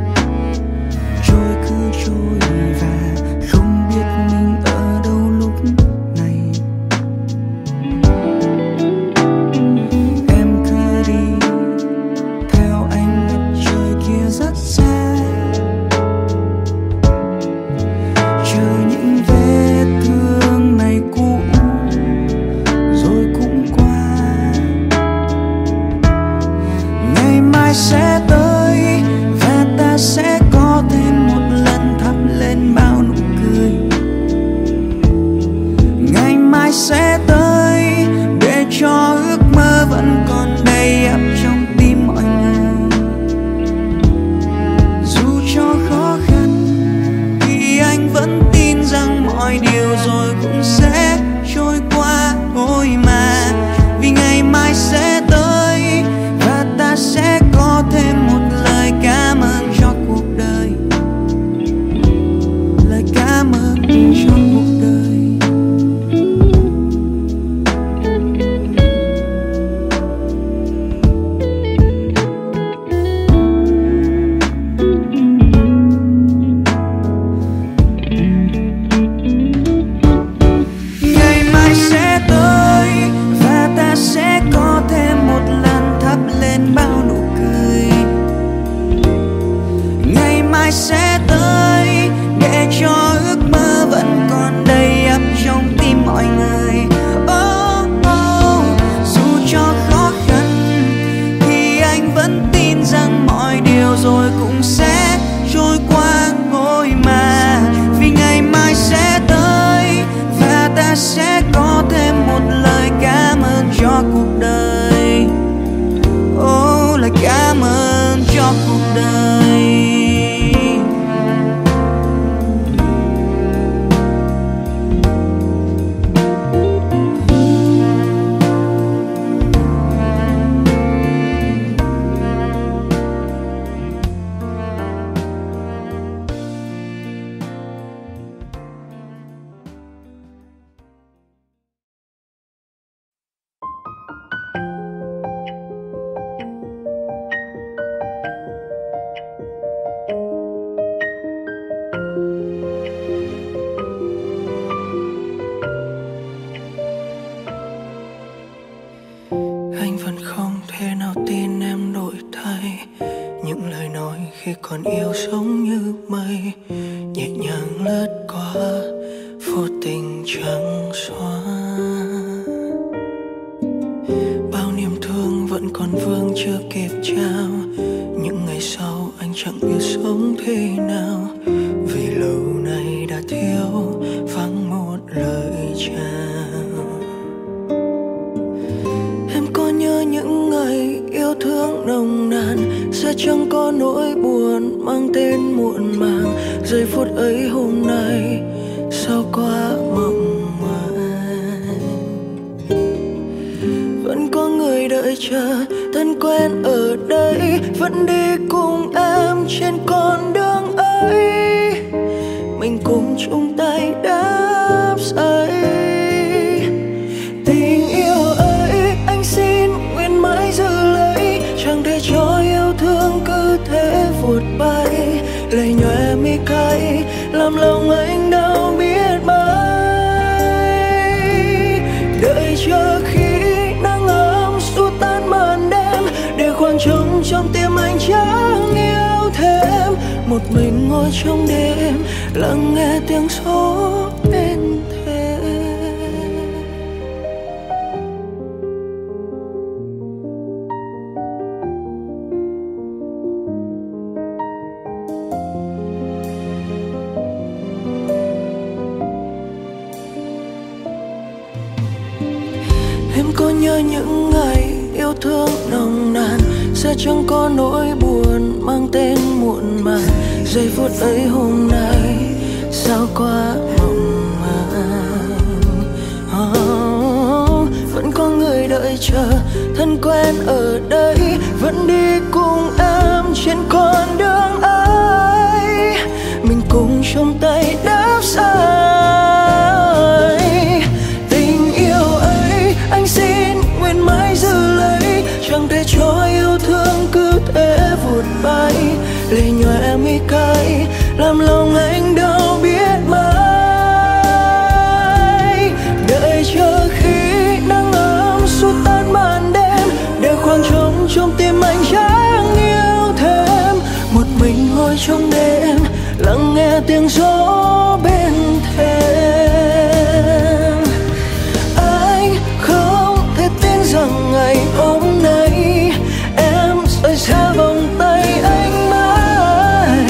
sẽ có thêm một lần thắp lên bao nụ cười. Ngày mai sẽ tới để cho ước mơ vẫn còn đầy ắp trong tim mọi người. Dù cho khó khăn thì anh vẫn tin rằng mọi điều rồi cũng sẽ trôi qua thôi mà. Vì ngày mai sẽ tới và ta sẽ có thêm một lời cảm ơn cho cuộc đời. Lời cảm ơn cho cuộc đời. Ngày mai sẽ tới và ta sẽ có thêm một lần thắp lên bao nụ cười. Ngày mai sẽ tới để cho ước mơ vẫn còn đầy ắp trong tim mọi người. Oh, oh, dù cho khó khăn thì anh vẫn tin rằng mọi điều rồi cũng sẽ trôi qua thôi mà. Vì ngày mai sẽ tới và ta sẽ có thêm một lời cảm ơn cho cuộc đời. Oh, lời cảm ơn cho cuộc đời. Anh vẫn không thể nào tin em đổi thay. Những lời nói khi còn yêu sống như mây, nhẹ nhàng lướt qua, vô tình chẳng xóa. Bao niềm thương vẫn còn vương chưa kịp trao. Những ngày sau anh chẳng biết sống thế nào. Vì lâu nay đã thiếu vắng một lời chào. Em có nhớ những ngày yêu thương nồng nàn, sẽ chẳng có nỗi buồn mang tên muộn màng. Giây phút ấy hôm nay sao quá mộng màng. Vẫn có người đợi chờ thân quen ở đây, vẫn đi cùng em trên con đường ấy. Mình cùng chung tay đắp xây tình yêu ấy. Anh xin nguyện mãi giữ lấy, chẳng để cho yêu thương cứ thế vụt bay. Lời nhòe mi cay làm lòng anh đau biết mấy. Đợi chờ khi nắng ấm xua tan màn đêm, để khoảng trống trong tim anh chẳng yêu thêm. Một mình ngồi trong đêm lắng nghe tiếng gió bên thềm. Em có nhớ những ngày yêu thương nồng nàn, sẽ chẳng có nỗi buồn mang tên muộn màng. Giây phút ấy hôm nay sao quá mộng màng. Oh, vẫn có người đợi chờ thân quen ở đây, vẫn đi cùng em trên con đường ấy. Mình cùng trong tay đắp xây tình yêu ấy. Anh xin nguyện mãi giữ lấy, chẳng để cho yêu thương cứ thế vụt bay. Lệ nhòe mi cay làm lòng anh đau biết mấy. Đợi chờ khi nắng ấm xua tan màn đêm, để khoảng trống trong tim anh chẳng yêu thêm. Một mình ngồi trong đêm lắng nghe tiếng gió bên thềm. Anh không thể tin rằng ngày hôm nay em rời xa vòng tay anh mãi.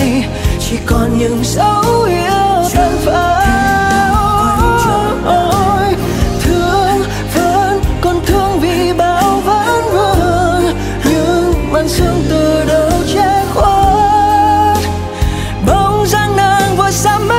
những dấu yêu tan phai. Ôi thương vẫn còn thương vì bao vẫn vương, nhưng màn sương từ đâu che khuất bóng dáng nàng vội xa mãi.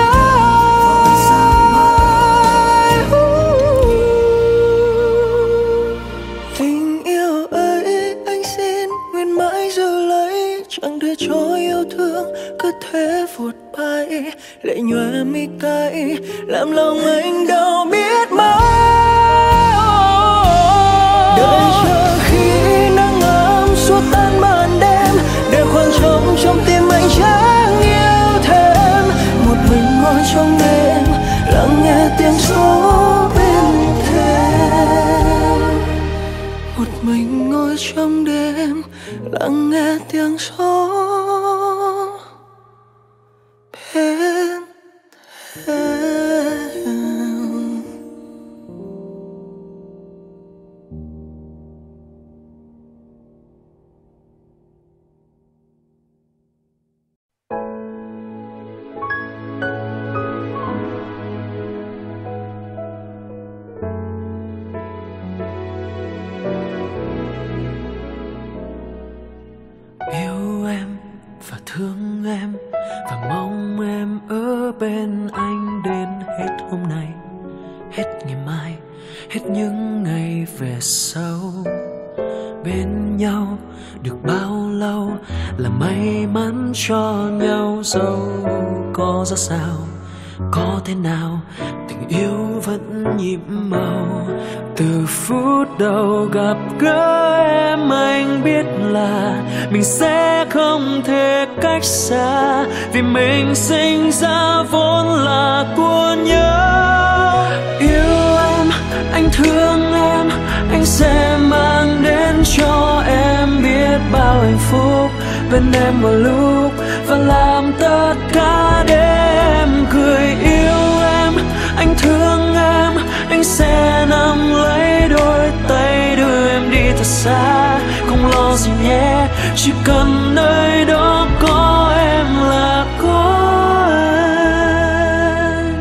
Tình yêu ấy anh xin nguyện mãi giữ lấy, chẳng để cho yêu thương cứ thế vụt bay. Lệ nhòa mi cay làm lòng anh đau biết mãi. Đợi chờ khi nắng ấm xua tan màn đêm, để khoảng trống trong tim anh chẳng yêu thêm. Một mình ngồi trong đêm lắng nghe tiếng gió bên thềm. Một mình ngồi trong đêm lắng nghe tiếng gió bên thềm. Yêu em và thương em và mong em ở bên anh đến hết hôm nay, hết ngày mai, hết những ngày về sau. Bên nhau được bao lâu là may mắn cho nhau, dẫu có ra sao, có thế nào tình yêu vẫn nhịp màu. Từ phút đầu gặp gỡ em anh biết là mình sẽ không thể cách xa, vì mình sinh ra vốn là của nhau. Yêu em, anh thương em, anh sẽ mang đến cho em biết bao hạnh phúc. Bên em một lúc và làm tất cả để em cười. Yêu em, anh thương em, anh sẽ nắm lấy đôi tay đưa em đi thật xa. Không lo gì nhé, chỉ cần nơi đó có em là có anh.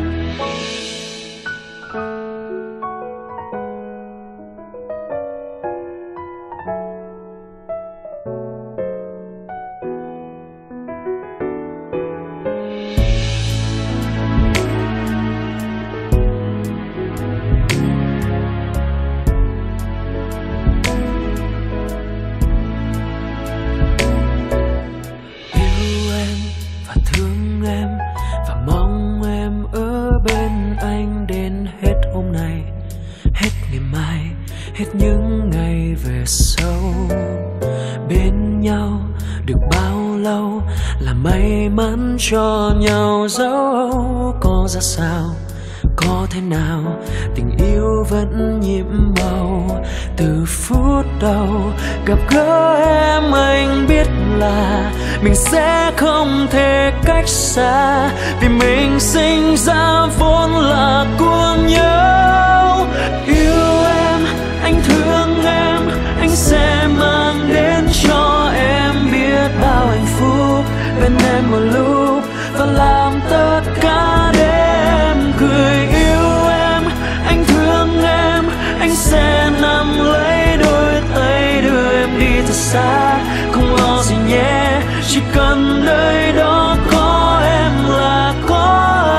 Hết những ngày về sau, bên nhau được bao lâu là may mắn cho nhau, dẫu có ra sao, có thế nào tình yêu vẫn nhiệm màu. Từ phút đầu gặp gỡ em anh biết là mình sẽ không thể cách xa, vì mình sinh ra vốn là của nhau. Yêu em, anh thương em, anh sẽ mang đến cho em biết bao hạnh phúc. Bên em một lúc và làm tất cả để em cười. Yêu em, anh thương em, anh sẽ nắm lấy đôi tay đưa em đi thật xa. Không lo gì nhé, chỉ cần nơi đó có em là có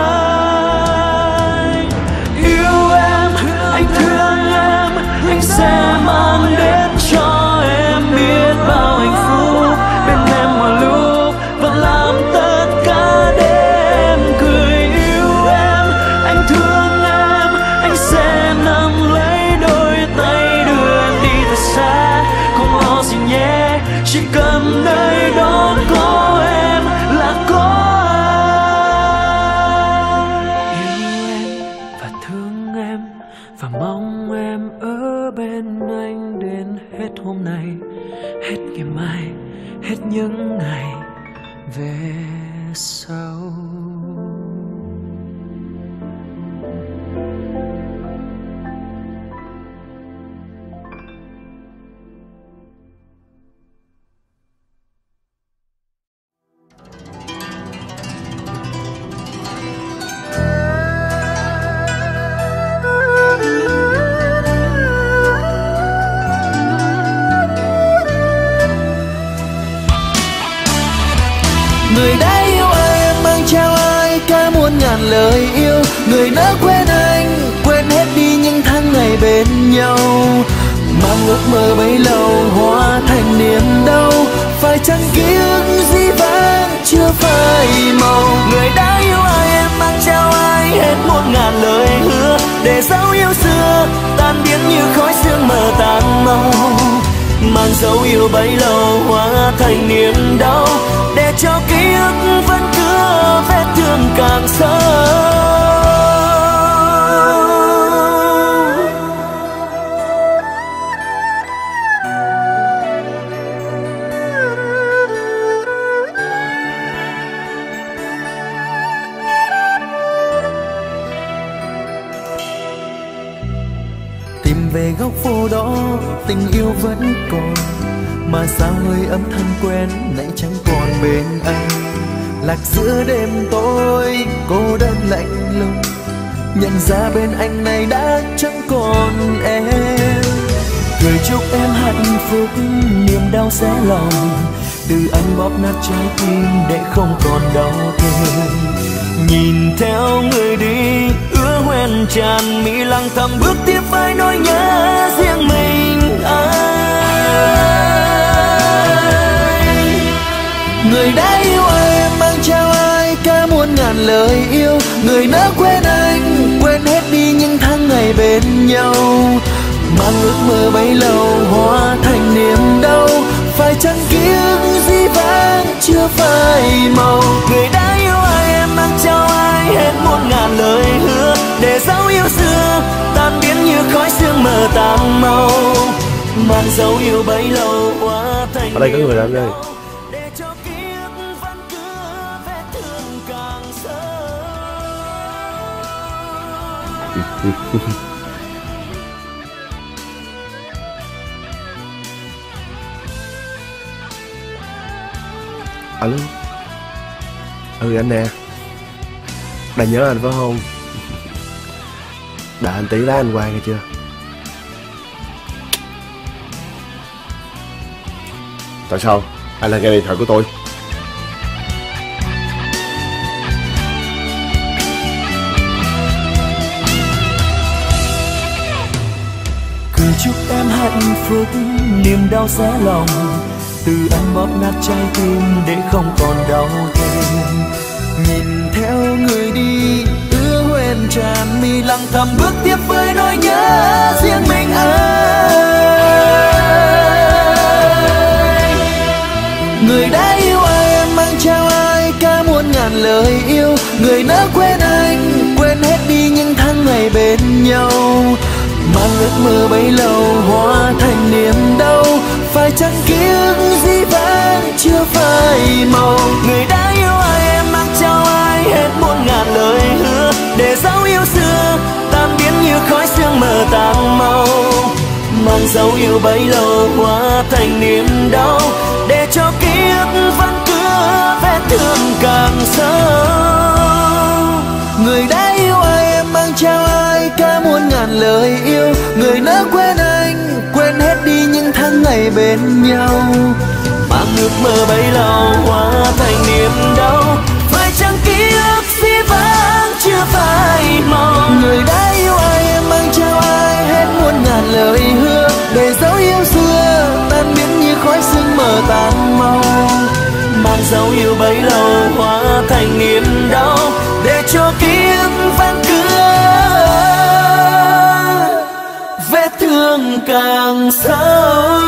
anh. Yêu em, anh thương em, anh sẽ mang đến cho em biết bao hạnh phúc. Bên em một lúc và làm tất cả để em cười. Yêu em, anh thương em, anh sẽ nắm lấy đôi tay đưa em đi thật xa. Không lo gì nhé, chỉ cần nơi đó có em là có anh. Yêu em và thương em và mong em ở bên anh đến hết hôm nay, hết ngày mai, hết những ngày về sau. Người đã yêu ai em mang trao ai cả muôn ngàn lời yêu. Người đã quên anh, quên hết đi những tháng ngày bên nhau. Mang ước mơ bấy lâu hóa thành niềm đau. Phải chăng ký ức dĩ vãng chưa phai màu. Người đã yêu ai em mang trao ai hết muôn ngàn lời hứa. Để dấu yêu xưa tan biến như khói sương mờ tàn mau. Mang dấu yêu bấy lâu hóa thành niềm đau. Để cho ký ức vẫn cứ vết thương càng sâu. Tìm về góc phố đó tình yêu vẫn còn. Mà sao hơi âm thanh quen nay chẳng còn bên anh. Lạc giữa đêm tối cô đơn lạnh lùng. Nhận ra bên anh này đã chẳng còn em. Cười chúc em hạnh phúc niềm đau xé lòng. Từ anh bóp nát trái tim để không còn đau thêm. Nhìn theo người đi ứa hoen tràn mi lặng thầm bước tiếp với nỗi nhớ riêng mình anh. Người đã yêu ai em mang trao ai cả muôn ngàn lời yêu. Người đã quên anh, quên hết đi những tháng ngày bên nhau. Mang ước mơ bấy lâu hóa thành niềm đau. Phải chăng ký ức dĩ vãng chưa phai màu. Người đã yêu ai em mang trao ai hết muôn ngàn lời hứa. Để dấu yêu xưa tan biến như khói sương mờ tàn mau. Mang dấu yêu bấy lâu hóa thành ở đây có người làm đây. Để cho ký ức vẫn cứ vết thương càng sâu. Alo. Ừ anh nè. Đang nhớ anh phải không? Đợi anh tí lá anh qua nghe chưa? Tại sao? Anh là nghe điện thoại của tôi. Cười chúc em hạnh phúc niềm đau xé lòng. Từ anh bóp nát trái tim để không còn đau thêm. Nhìn theo người đi ứa hoen tràn mi lặng thầm bước tiếp với nỗi nhớ riêng mình anh. Người đã yêu ai em mang trao ai cả muôn ngàn lời yêu. Người đã quên anh, quên hết đi những tháng ngày bên nhau. Mang ước mơ bấy lâu hóa thành niềm đau. Phải chăng ký ức dĩ vãng chưa phai màu. Người đã yêu ai em mang trao ai hết muôn ngàn lời hứa. Để dấu yêu xưa tan biến như khói sương mờ tàn mau. Mang dấu yêu bấy lâu hóa thành niềm đau. Để cho ký ức vẫn cứ vết thương càng sâu. Người đã yêu ai em mang trao ai cả muôn ngàn lời yêu. Người đã quên anh, quên hết đi những tháng ngày bên nhau. Mang ước mơ bấy lâu hóa thành niềm đau. Phải chăng ký ức dĩ vãng chưa phai màu. Người đã yêu ai em mang trao ai hết muôn ngàn lời hứa. Để dấu yêu xưa tan biến như khói sương mờ tàn mau. Mang dấu yêu bấy lâu hóa thành niềm đau. Để cho ký ức vẫn cứ vết thương càng sâu.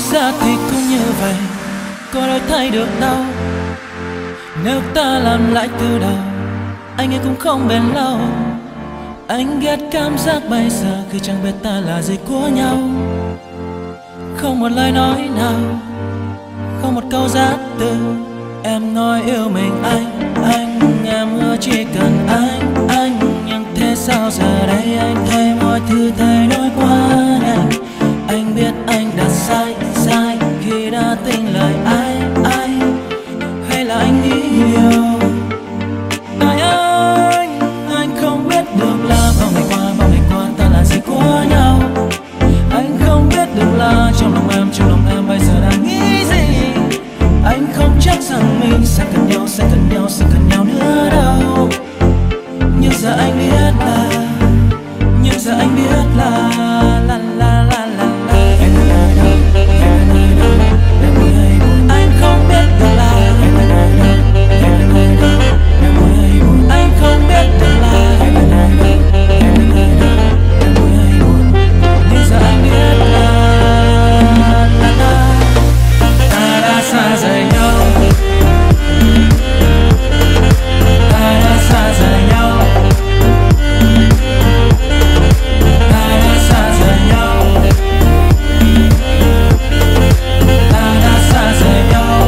xác thì cũng như vậy, có đổi thay được đâu. Nếu ta làm lại từ đầu, anh ấy cũng không bền lâu. Anh ghét cảm giác bây giờ khi chẳng biết ta là gì của nhau. Không một lời nói nào, không một câu giác từ. Em nói yêu mình anh, anh, em hứa chỉ cần anh, anh. Nhưng thế sao giờ đây anh thấy mọi thứ thay đổi quá nhanh. Anh biết anh đã sai, sai khi đã tin lời ai, ai. Hay là anh nghĩ nhiều. Tại anh, anh không biết được là bao ngày qua, bao ngày qua ta là gì của nhau. Anh không biết được là trong lòng em, trong lòng em bây giờ đang nghĩ gì. Anh không chắc rằng mình sẽ cần nhau, sẽ cần nhau, sẽ cần nhau nữa đâu. Nhưng giờ anh biết là, nhưng giờ anh biết là la la la la la. Em ở nơi đâu, em ở nơi đâu, em vui hay buồn. Anh không biết được là em ở nơi đâu, em ở nơi đâu, em vui hay buồn. Anh không biết được là em ở nơi đâu, em ở nơi đâu, em vui hay buồn. Nhưng giờ anh biết là la la. Ta đã xa rời nhau, ta đã xa rời nhau, ta đã xa rời nhau, ta đã xa rời nhau.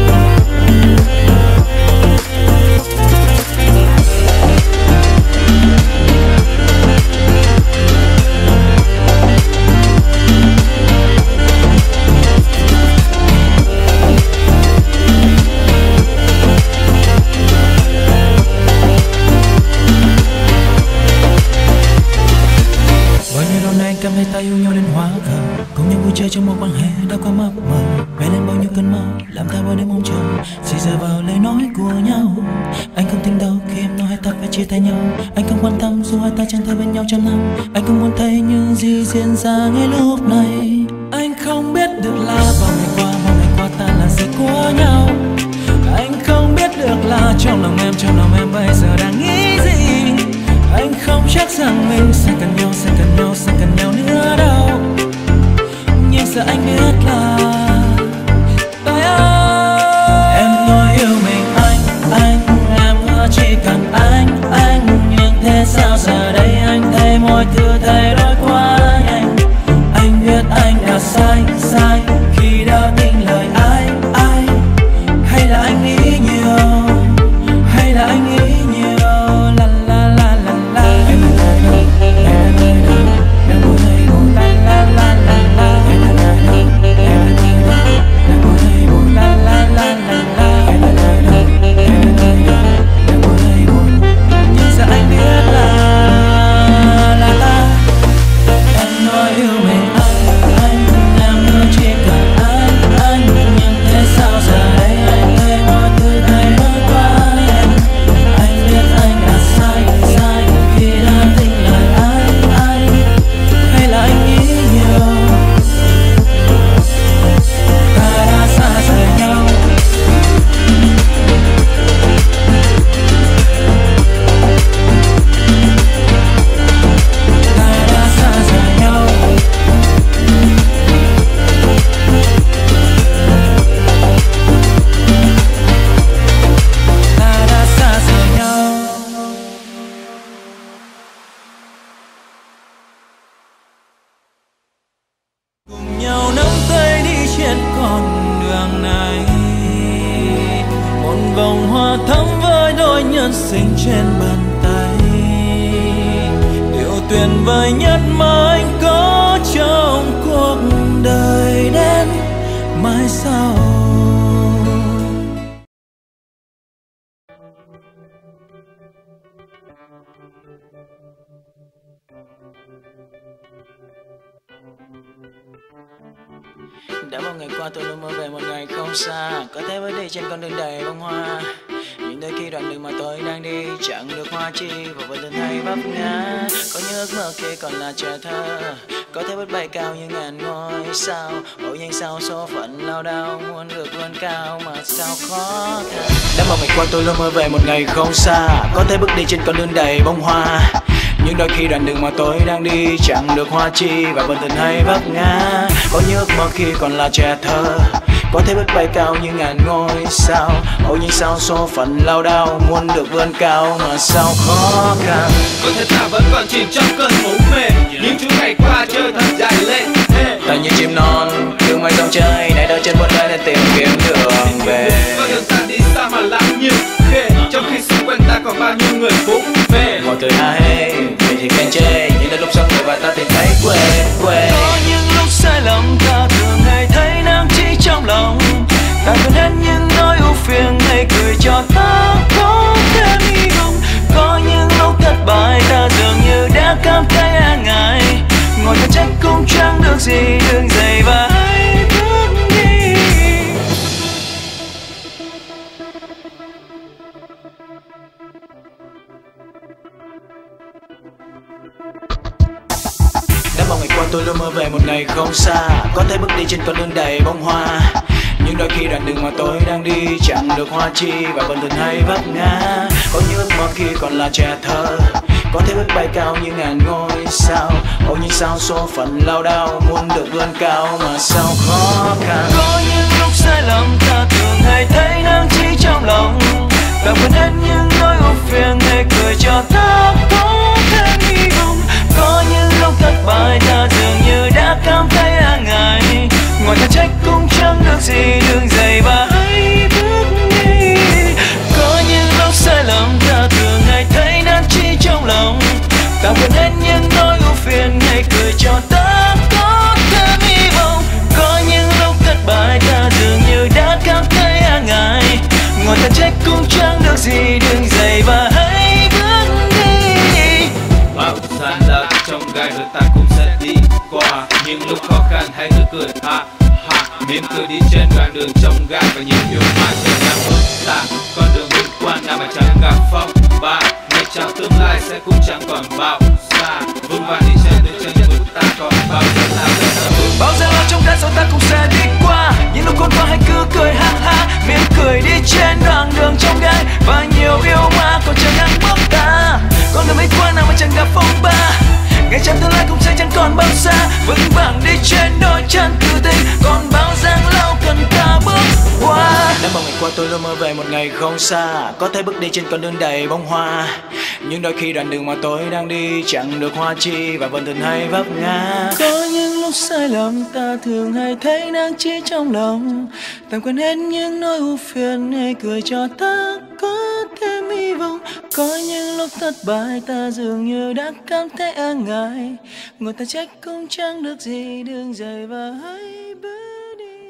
Cảm thấy ta yêu nhau đến hóa khờ, cùng nhau vui chơi trong một quan hệ đã quá mập mờ. Vẽ lên bao nhiêu cơn mơ, làm ta bao đêm mong chờ, chỉ giờ vào lời nói của nhau. Anh không tin đâu khi em nói hai ta phải chia tay nhau. Anh không quan tâm dù hai ta chẳng thể bên nhau trăm năm. Anh không muốn thấy những gì diễn ra ngay lúc này. Anh không biết được là bao ngày qua, bao ngày qua ta là gì của nhau. Anh không biết được là trong lòng em, trong lòng em bây giờ đang nghĩ gì. Anh không chắc rằng mình sẽ cần nhau, sẽ cần nhau, sẽ cần nhau nữa đâu. Nhưng giờ anh biết là tại anh. Em nói yêu mình anh, anh, em hứa chỉ cần anh, anh. Nhưng thế sao giờ đây anh thấy mọi thứ thay đổi quá nhanh. Anh biết anh đã sai, sai khi đã tin lời ai, ai. Hay là anh nghĩ nhiều, hay là anh nghĩ nhiều. Đã bao ngày qua tôi luôn mơ về một ngày không xa, có thể bước đi trên con đường đầy bông hoa. Nhưng đôi khi đoạn đường mà tôi đang đi chẳng được hoa chi và vẫn thường hay vấp ngã. Có những ước mơ kia còn là trẻ thơ, có thể bước bay cao như ngàn ngôi sao. Ôi nhưng sao số phận lao đao muốn được vươn cao mà sao khó thật. Đã bao ngày qua tôi luôn mơ về một ngày không xa, có thể bước đi trên con đường đầy bông hoa. Nhưng đôi khi đoạn đường mà tôi đang đi chẳng được hoa chi và vần tình hay vấp ngã. Có những ước mơ khi còn là trẻ thơ, có thể bước bay cao như ngàn ngôi sao. Ôi nhưng sao số phận lao đao, muốn được vươn cao mà sao khó khăn. Có thể ta vẫn còn chìm trong cơn ngủ mê, nhưng chúng ngày qua chơi thật dài lên. Ta như chim non cứ mây dòng chơi, nay đôi chân buồn nơi để tìm kiếm đường về. Có đường ta đi xa mà lặng như khê, trong khi xung quanh ta còn bao nhiêu người cũng về. Mọi người ha hê, mình thì khen chê, nhưng đến lúc xong rồi và ta tìm thấy quê quê. Có những lúc sai lầm ta thường hay thấy nắng chỉ trong lòng, ta quên hết những nỗi ưu phiền hay cười cho ta có thêm hy vọng. Có những lúc thất bại ta dường như đã cảm thấy e ngại, ngồi ta trách cũng chẳng được gì, đừng dậy và hãy bước đi. Đã bao ngày qua tôi luôn mơ về một ngày không xa, có thể bước đi trên con đường đầy bông hoa. Nhưng đôi khi đoạn đường mà tôi đang đi chẳng được hoa chi và vần tình hay vấp ngã. Có những ước mơ khi còn là trẻ thơ, có thể bước bay cao như ngàn ngôi sao. Ôi nhưng sao số phận lao đao, muốn được vươn cao mà sao khó khăn. Có những lúc sai lầm ta thường hay thấy nắng chỉ trong lòng, ta quên hết những nỗi ưu phiền hay cười cho ta có thêm hy vọng. Có những lúc thất bại ta dường như đã cảm thấy e ngại, ngồi ta trách cũng chẳng được gì, đừng dậy và hãy bước đi. Có những lúc sai lầm ta thường hay thấy nản chí trong lòng, ta quên hết những nỗi ưu phiền hay cười cho ta có thêm hy vọng. Có những lúc thất bại ta dường như đã cảm thấy e ngại, ngồi ta trách cũng chẳng được gì, đừng dậy và hãy bước đi. Bao gian lao trong gai rồi ta cũng sẽ đi qua những lúc khó khăn, hãy cứ cười ha ha, mỉm cười đi trên đoạn đường trong gai và nhiều điều mà trên ngang bước ta. Con đường vinh quang nào mà chẳng gặp phong ba, ngày chào tương lai sẽ cũng chẳng còn bao xa. Vững vàng đi trên đường chân của ta còn bao giờ ta vẫn là bước. Bao giờ lo trong gai sau ta cũng sẽ đi qua những lúc khốn khó, hãy cứ cười ha ha, mỉm cười đi trên đoạn đường trong gai và nhiều yêu ma còn chờ ngang bước ta. Con đường vinh quang nào mà chẳng gặp phong ba, ngày chào tương lai cũng sẽ chẳng còn bao xa. Vững vàng đi trên đôi chân tự tin, còn bao giang lâu cần ta bước qua. Đã bao ngày qua tôi luôn mơ về một ngày không xa, có thể bước đi trên con đường đầy bông hoa. Nhưng đôi khi đoạn đường mà tôi đang đi chẳng được hoa chi và vần tình hay vấp ngã. Có những lúc sai lầm ta thường hay thấy nắng chỉ trong lòng, ta quên hết những nỗi ưu phiền hay cười cho ta có thêm hy vọng. Có những lúc thất bại ta dường như đã cảm thấy e ngại, ngồi ta trách cũng chẳng được gì, đừng dậy và hãy bước đi.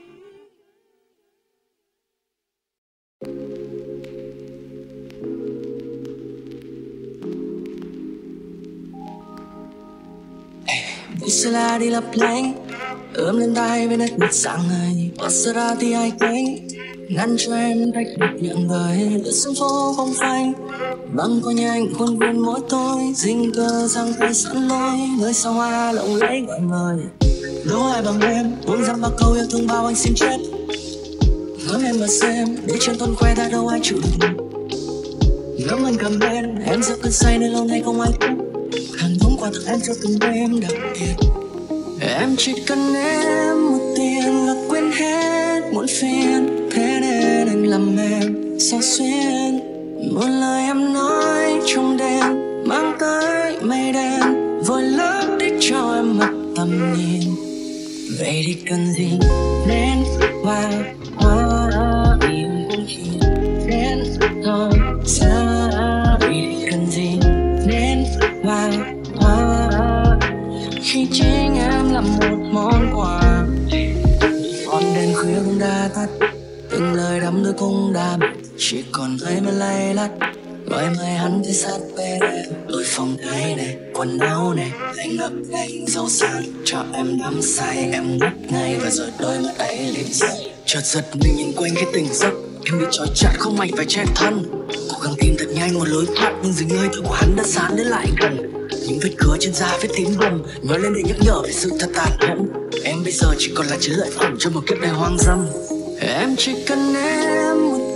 Sẽ là đi lấp lánh, ướm lên tay với nét mặt sáng ngời. Bật ra ra thì ai quấy, ngăn cho em cách được nhận lời. Lướt xuống phố không phanh, băng qua nhanh khuôn viên mỗi tối. Dinh cơ răng tay sẵn lối, nơi sao hoa lộng lẫy gọi mời. Đố ai bằng em, buông ra bao câu yêu thương bao anh xin chết. Ngắm em mà xem, để chân tôn khoe ta đâu ai chịu được. Ngắm anh cầm bên, em giấc cơn say nên lâu nay không ai biết. Hàn thống quả thực em cho từng đêm đặc biệt. Em chỉ cần em một tiền là quên hết muộn phiền. Thế nên anh làm em sao xuyên. Một lời em nói trong đêm mang tới mây đen, vội lấp đi cho em mất tầm nhìn. Vậy thì cần gì nên hoa hoa yêu cũng chỉ nên thôi xa. Vậy thì cần gì nên hoa hoa khi chính em là một món quà. Còn đèn khuya cũng đã tắt, từng lời đắm đôi cũng đã bật, chỉ còn thấy mà lay lắt. Gọi mời hắn tới sát bên em, đôi phòng thấy này, quần áo này, anh ngập ngành dầu sáng cho em đắm say. Em ngất ngay và rồi đôi mắt ấy liếm dậy. Chợt giật mình nhìn quanh cái tỉnh giấc, em bị trói chặt không mạnh phải che thân. Cố gắng tìm thật nhanh một lối thoát, nhưng dường hơi thở của hắn đã sán đến lại gần. Những vết cứa trên da vết tím bầm nói lên để nhắc nhở về sự thật tàn nhẫn. Em bây giờ chỉ còn là chiến lợi phẩm cho một kiếp đời hoang dâm. Em chỉ cần em một tiền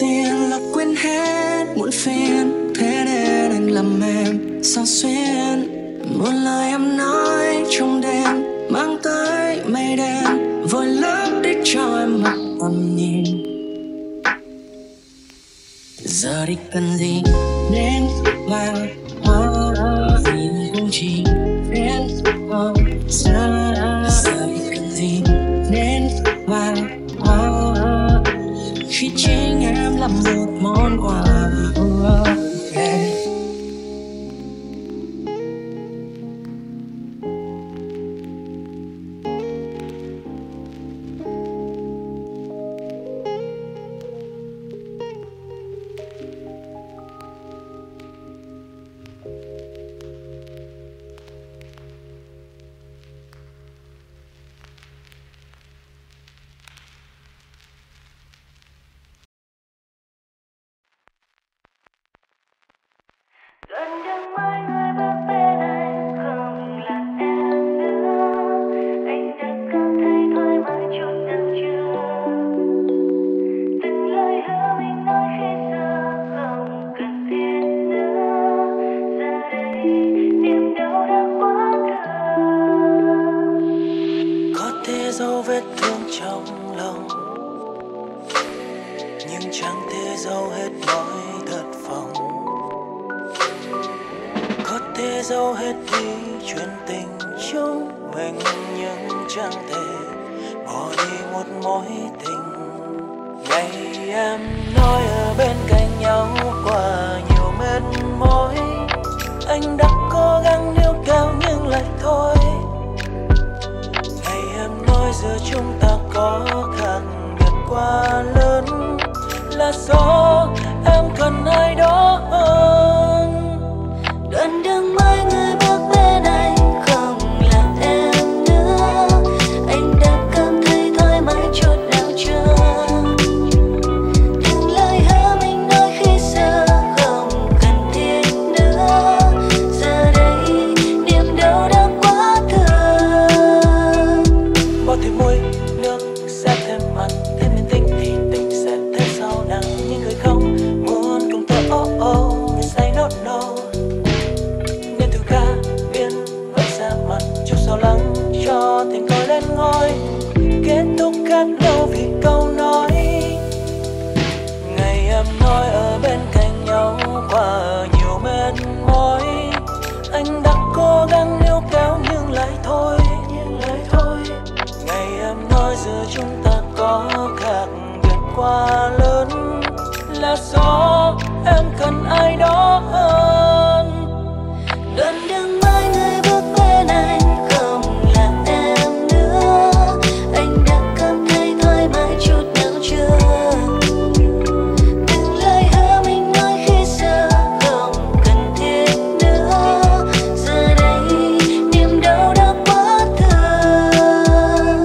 là quên hết muộn phiền, thế nên anh làm em sao xuyên. Một lời em nói trong đêm mang tới mây đen, vội lấp đi cho em mặc tầm nhìn. Giờ đi cần gì nên mang hoa vì không chỉ biết không giờ. Giờ đi cần gì nên mang hoa khi chính em là một món quà. Okay. Gần đường mai người bước bên anh không là em nữa. Anh đã cảm thấy thoải mái chút nào chưa? Từng lời hứa mình nói khi xưa không cần thiết nữa. Giờ đây niềm đau đã quá thừa. Có thể dấu vết thương trong lòng, nhưng chẳng thể dấu hết mọi thất vọng. Có thể dấu hết đi chuyện tình chúng mình, nhưng chẳng thể bỏ đi một mối tình. Ngày em nói ở bên cạnh nhau qua nhiều mệt mỏi, anh đã cố gắng níu kéo nhưng lại thôi. Ngày em nói giữa chúng ta có khác biệt quá lớn, là do em cần ai đó hơn. Đoạn đường mai người bước bên anh không là em nữa. Anh đã cảm thấy thoải mái chút nào chưa? Từng lời hứa mình nói khi xưa không cần thiết nữa. Giờ đây niềm đau đã quá thừa. Bao thêm môi nước sẽ thêm mặn, thêm nhân tình thì tình sẽ thêm sâu nặng. Những người không muốn cùng tôi oh oh, người say no no. Nên từ ca biên vẫn ra mặt, chút sầu lắng cho tình tôi lên ngôi. Kết thúc khác đâu vì câu nói. Ngày em nói ở bên cạnh nhau qua nhiều mệt mỏi, anh đã cố gắng níu kéo nhưng lại thôi, nhưng lại thôi. Ngày em nói giữa chúng ta có khác biệt quá lớn, là do em cần ai đó hơn. Đoạn đường mai người bước bên anh không là em nữa. Anh đã cảm thấy thoải mái chút nào chưa? Từng lời hứa mình nói khi xưa không cần thiết nữa. Giờ đây niềm đau đã quá thừa.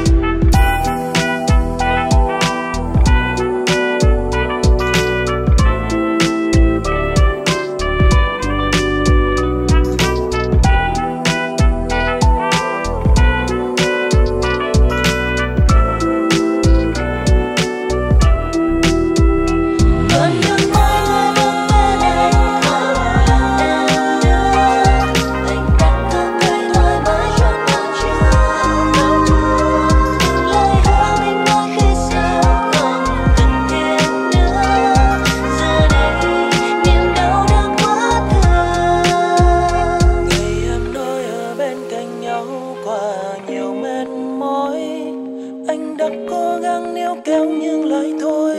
Đoạn đường mai người bước bên anh không là em nữa. Anh đã cảm thấy thoải mái chút nào chưa? Từng lời hứa mình nói khi xưa không cần thiết nữa. Giờ đây niềm đau đã quá thừa. Ngày em nói ở bên cạnh nhau qua nhiều mệt mỏi, anh đã cố gắng níu kéo nhưng lại thôi.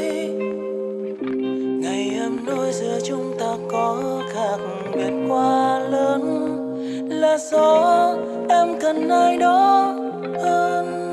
Ngày em nói giữa chúng ta có khác biệt quá lớn, là do em cần ai đó hơn.